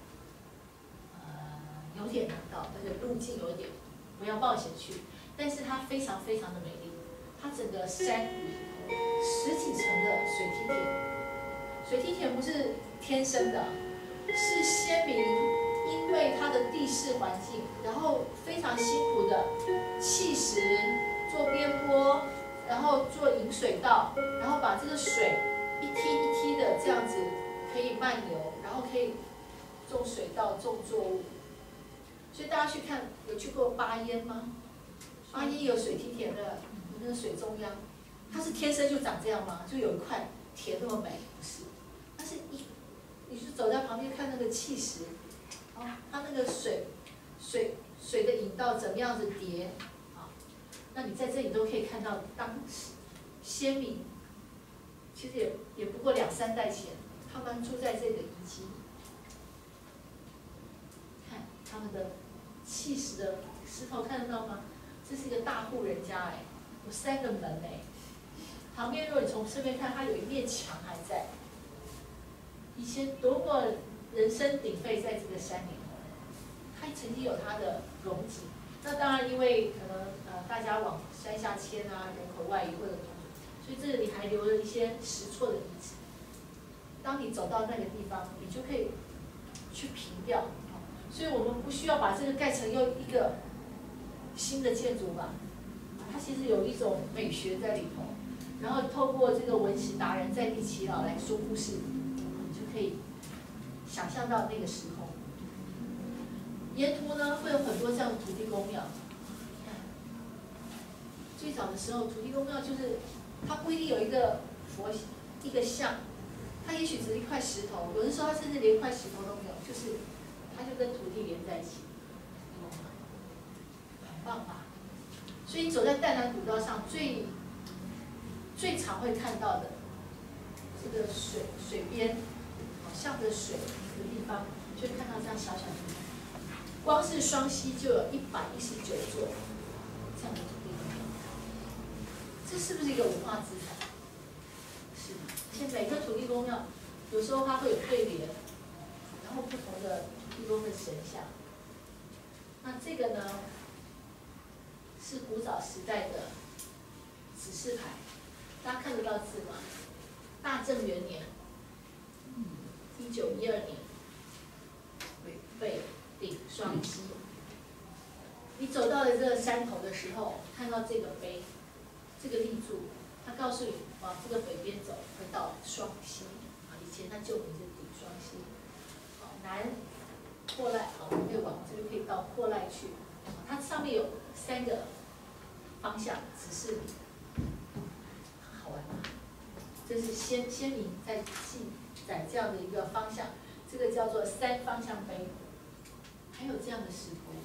Speaker 2: 有点难到，而且路径有点不要冒险去，但是它非常非常的美丽。它整个山里头 10几层的水梯田。水梯田不是天生的，是先民因为它的地势环境，然后非常辛苦的砌石、做边坡，然后做引水道，然后把这个水一梯一梯的这样子可以漫流，然后可以种水稻、种作物。所以大家去看，有去过巴彦吗？巴彦有水梯田的，有那个水中央，它是天生就长这样吗？就有一块田那么美？不是，它是你就走在旁边看那个砌石，它那个水的引道怎么样子叠，那你在这里都可以看到当时先民，其实也不过2、3代前，他们住在这个遗迹，看他们的砌石的石头看得到吗？这是一个大户人家有3个门旁边如果你从侧面看，它有一面墙还在。以前多么人声鼎沸在这个山里头，它曾经有它的荣景。那当然，因为可能大家往山下迁啊，人口外移或者种种，所以这里还留了一些石错的遗址。当你走到那个地方，你就可以去凭吊。所以我们不需要把这个盖成又一个新的建筑吧，它其实有一种美学在里头。然后透过这个文史达人在地祈祷来说故事，你就可以想象到那个时空。沿途呢会有很多这样的土地公庙。最早的时候，土地公庙就是它不一定有一个佛一个像，它也许只是一块石头，有的时候它甚至连一块石头都没有，就是它就跟土地连在一起，很棒吧？所以你走在淡南古道上最常会看到的这个水边，向着水的地方，就会看到这样小小的地方。光是双溪就有119座这样的土地公庙，这是不是一个文化资产？是的。而且每个土地公庙有时候它会有对联，然后不同的土地公的神像。那这个呢，是古早时代的指示牌。大家看得到字吗？大正元年，1912年，北顶双溪。你走到了这个山头的时候，看到这个碑，这个立柱，它告诉你往这个北边走会到双溪。以前它旧名是顶双溪。南阔赖，我们可以往这边可以到阔赖去。它上面有3个方向指示你。好玩吗？这是先民在记载这样的一个方向，这个叫做3方向碑。还有这样的石头。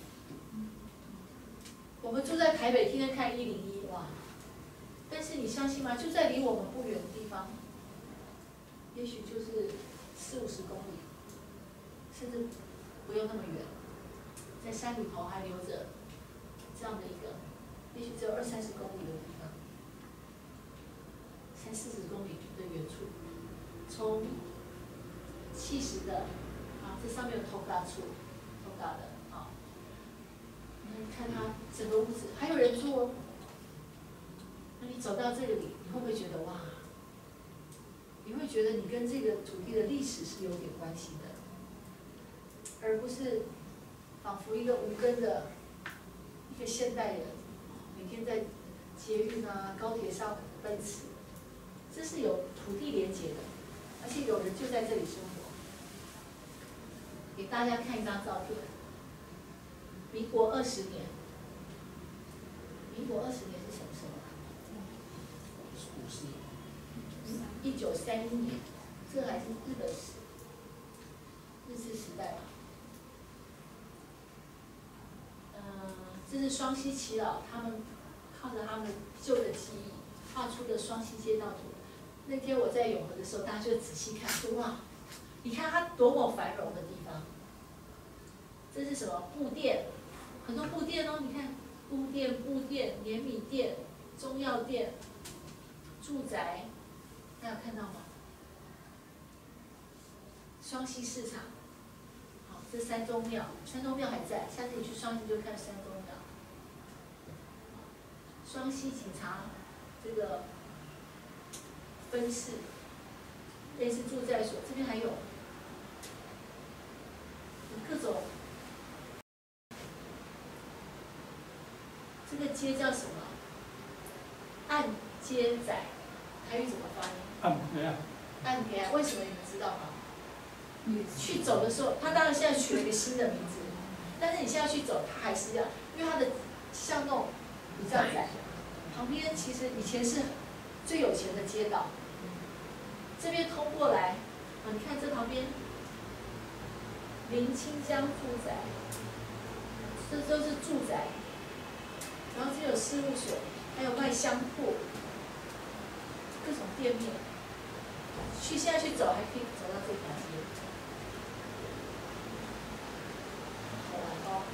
Speaker 2: 我们住在台北，天天看101，哇！但是你相信吗？就在离我们不远的地方，也许就是40、50公里，甚至不用那么远，在山里头还留着这样的一个，也许只有20、30公里的地方。才40公里的远处，从砌石的这上面有头大处，头大的你看它整个屋子还有人住哦。那你走到这里，你会不会觉得哇？你会觉得你跟这个土地的历史是有点关系的，而不是仿佛一个无根的一个现代人，每天在捷运高铁上奔驰。这是有土地连结的，而且有人就在这里生活。给大家看一张照片，民国20年。民国20年是什么时候？1931年，这还是日治时代吧。这是双溪耆老他们靠着他们旧的记忆画出的双溪街道图。那天我在永和的时候，大家就仔细看，说哇，你看它多么繁荣的地方。这是什么？布店，很多布店哦，你看，布店、碾米店、中药店、住宅，大家有看到吗？双溪市场，好，这山东庙还在，下次你去双溪就看山东庙。双溪警察这个分室，类似住宅所，这边还有各种。这个街叫什么？暗街仔，台语怎么发音？
Speaker 1: 暗街啊。
Speaker 2: 暗街啊，为什么你们知道吗？你去走的时候，它当然现在取了一个新的名字，但是你现在去走，它还是一样，因为它的巷弄比较窄，旁边其实以前是最有钱的街道，这边通过来，你看这旁边林清江住宅，这都是住宅，然后这有事务所，还有卖香铺，各种店面。现在去走还可以走到这条街，好玩哦。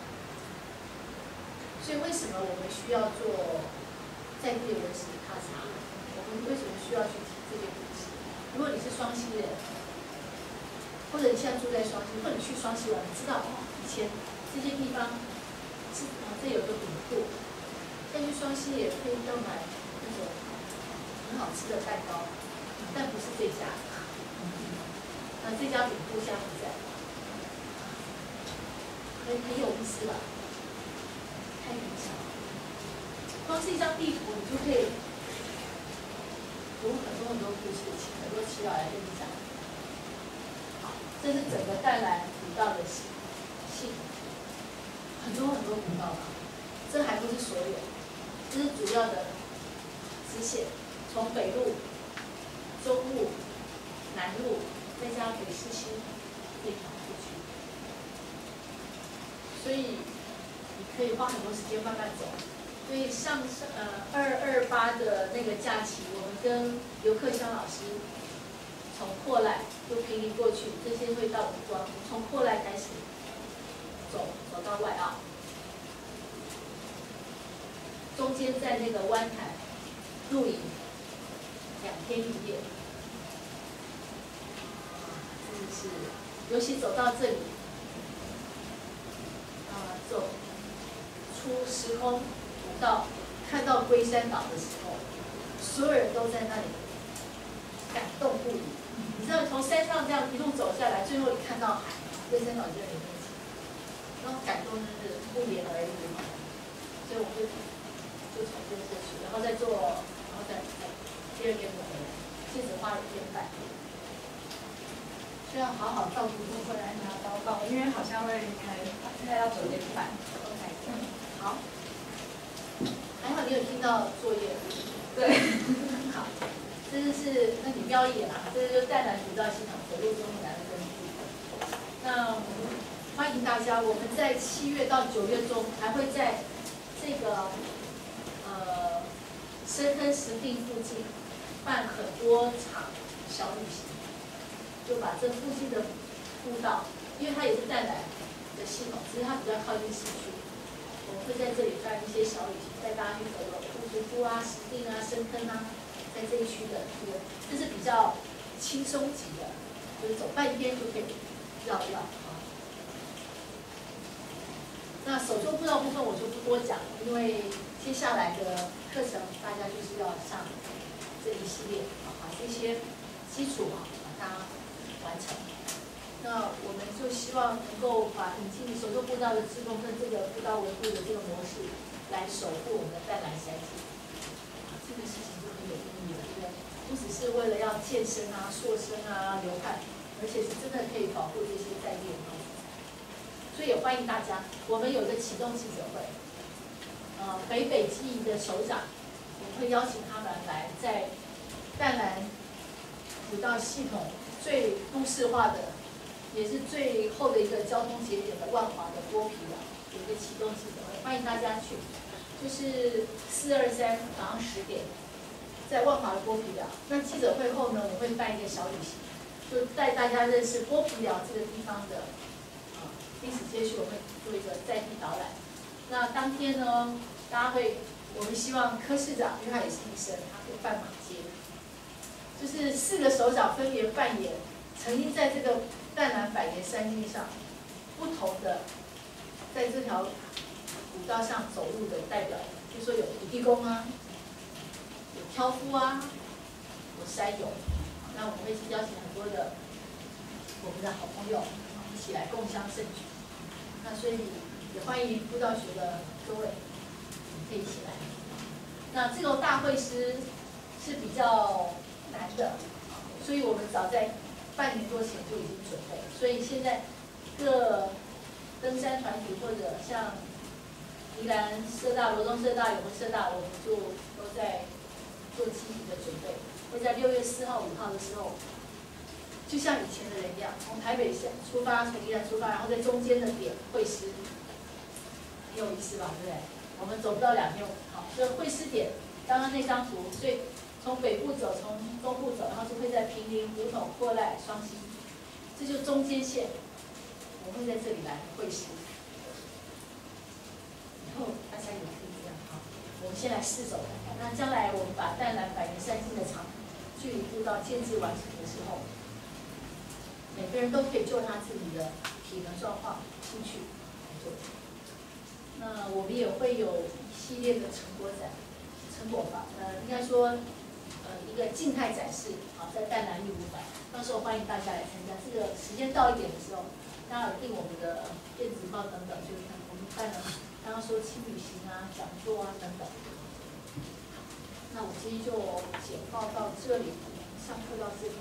Speaker 2: 所以为什么我们需要做在地文史踏查？我们为什么需要去提这些故事？如果你是双溪人，或者你现在住在双溪，或者你去双溪玩，你知道哦，以前这些地方是这有个饼铺，再去双溪也可以要买那种很好吃的蛋糕。但不是这家，这家饼铺现在不在，很有意思吧？太理想了。光是一张地图，你就可以读很多故事，请很多耆老来跟你讲。好，这是整个淡蓝古道的系统，很多古道吧，这还不是所有，这是主要的支线，从北路。中路、南路，再加北市西这条过去，所以你可以花很多时间慢慢走。所以228的那个假期，我们跟刘克湘老师从阔赖又平移过去，这些会到武光，从阔赖开始走到外澳，中间在那个湾台露营。2天1夜，真的是，尤其走到这里，走出时空古道，看到龟山岛的时候，所有人都在那里感动不已。你知道，从山上这样一路走下来，最后你看到海，龟山岛就在你面前，那种感动真是不言而喻。所以我就从这过去，然后再坐，然后再。第2天就回来，即使花1天半，需要好好照顾不回来拿刀报，
Speaker 5: 因为好像会离开，现在要9点半。OK，
Speaker 2: 好，还好你有听到作业。
Speaker 5: 对。
Speaker 2: 好，这就是那你瞄一眼啊，这就是淡蓝古道系统走路中的南根据。那我们欢迎大家，我们在7月到9月中还会在这个深坑石碇附近。办很多场小旅行，就把这附近的步道，因为它也是淡蓝的系统，只是它比较靠近市区。我们会在这里办一些小旅行，带大家去走走乌涂夫啊、石碇啊、深坑啊，在这一区的这是比较轻松级的，就是走半天就可以绕一绕啊。那手作步道部分我就不多讲了，因为接下来的课程大家就是要上。这一系列把这些基础把它完成。那我们就希望能够把引进手作步道的志工跟这个步道维护的这个模式，来守护我们的淡蓝山系。这个事情就很有意义了，对不对？不只是为了要健身啊、塑身啊、流汗，而且是真的可以保护这些在地的农产。所以也欢迎大家，我们有个启动记者会，北基营的首长。我们会邀请他们来，在淡蓝古道系统最都市化的，也是最后的一个交通节点的万华的剥皮寮，有一个启动记者会，欢迎大家去。就是423早上10点，在万华的剥皮寮。那记者会后呢，我会办一个小旅行，就带大家认识剥皮寮这个地方的历史街区，我会做一个在地导览。那当天呢，大家会。我们希望柯市长，因为他也是医生，他会办马街，就是4个首长分别扮演曾经在这个淡蓝百年山径上不同的，在这条古道上走路的代表，比如说有土地公啊，有挑夫啊， 有山友，那我们会邀请很多的我们的好朋友一起来共襄盛举。那所以也欢迎布道学的各位可以一起来。那这个大会师是比较难的，所以我们早在半年多前就已经准备，所以现在各登山团体或者像宜兰社大、罗东社大、永和社大，我们就都在做积极的准备。会在6月4号、5号的时候，就像以前的人一样，从台北出发，从宜兰出发，然后在中间的点会师，很有意思吧？对不对？我们走不到2天，好，这个会师点，刚刚那张图，所以从北部走，从中部走，然后就会在坪林、胡同、过赖、双溪，这就是中间线，我们会在这里来会师。以后大家也可以这样哈。我们先来试走看看，那将来我们把淡蓝百年山径的长距离步道建制完成的时候，每个人都可以就他自己的体能状况、兴趣来做。那我们也会有一系列的成果展、成果法，应该说，一个静态展示，啊，在淡蓝1、500，到时候欢迎大家来参加。这个时间到一点的时候，大家有订我们的电子报等等，就是看我们办了，刚刚说轻旅行啊、讲座啊等等。那我今天就简报到这里，上课到这里。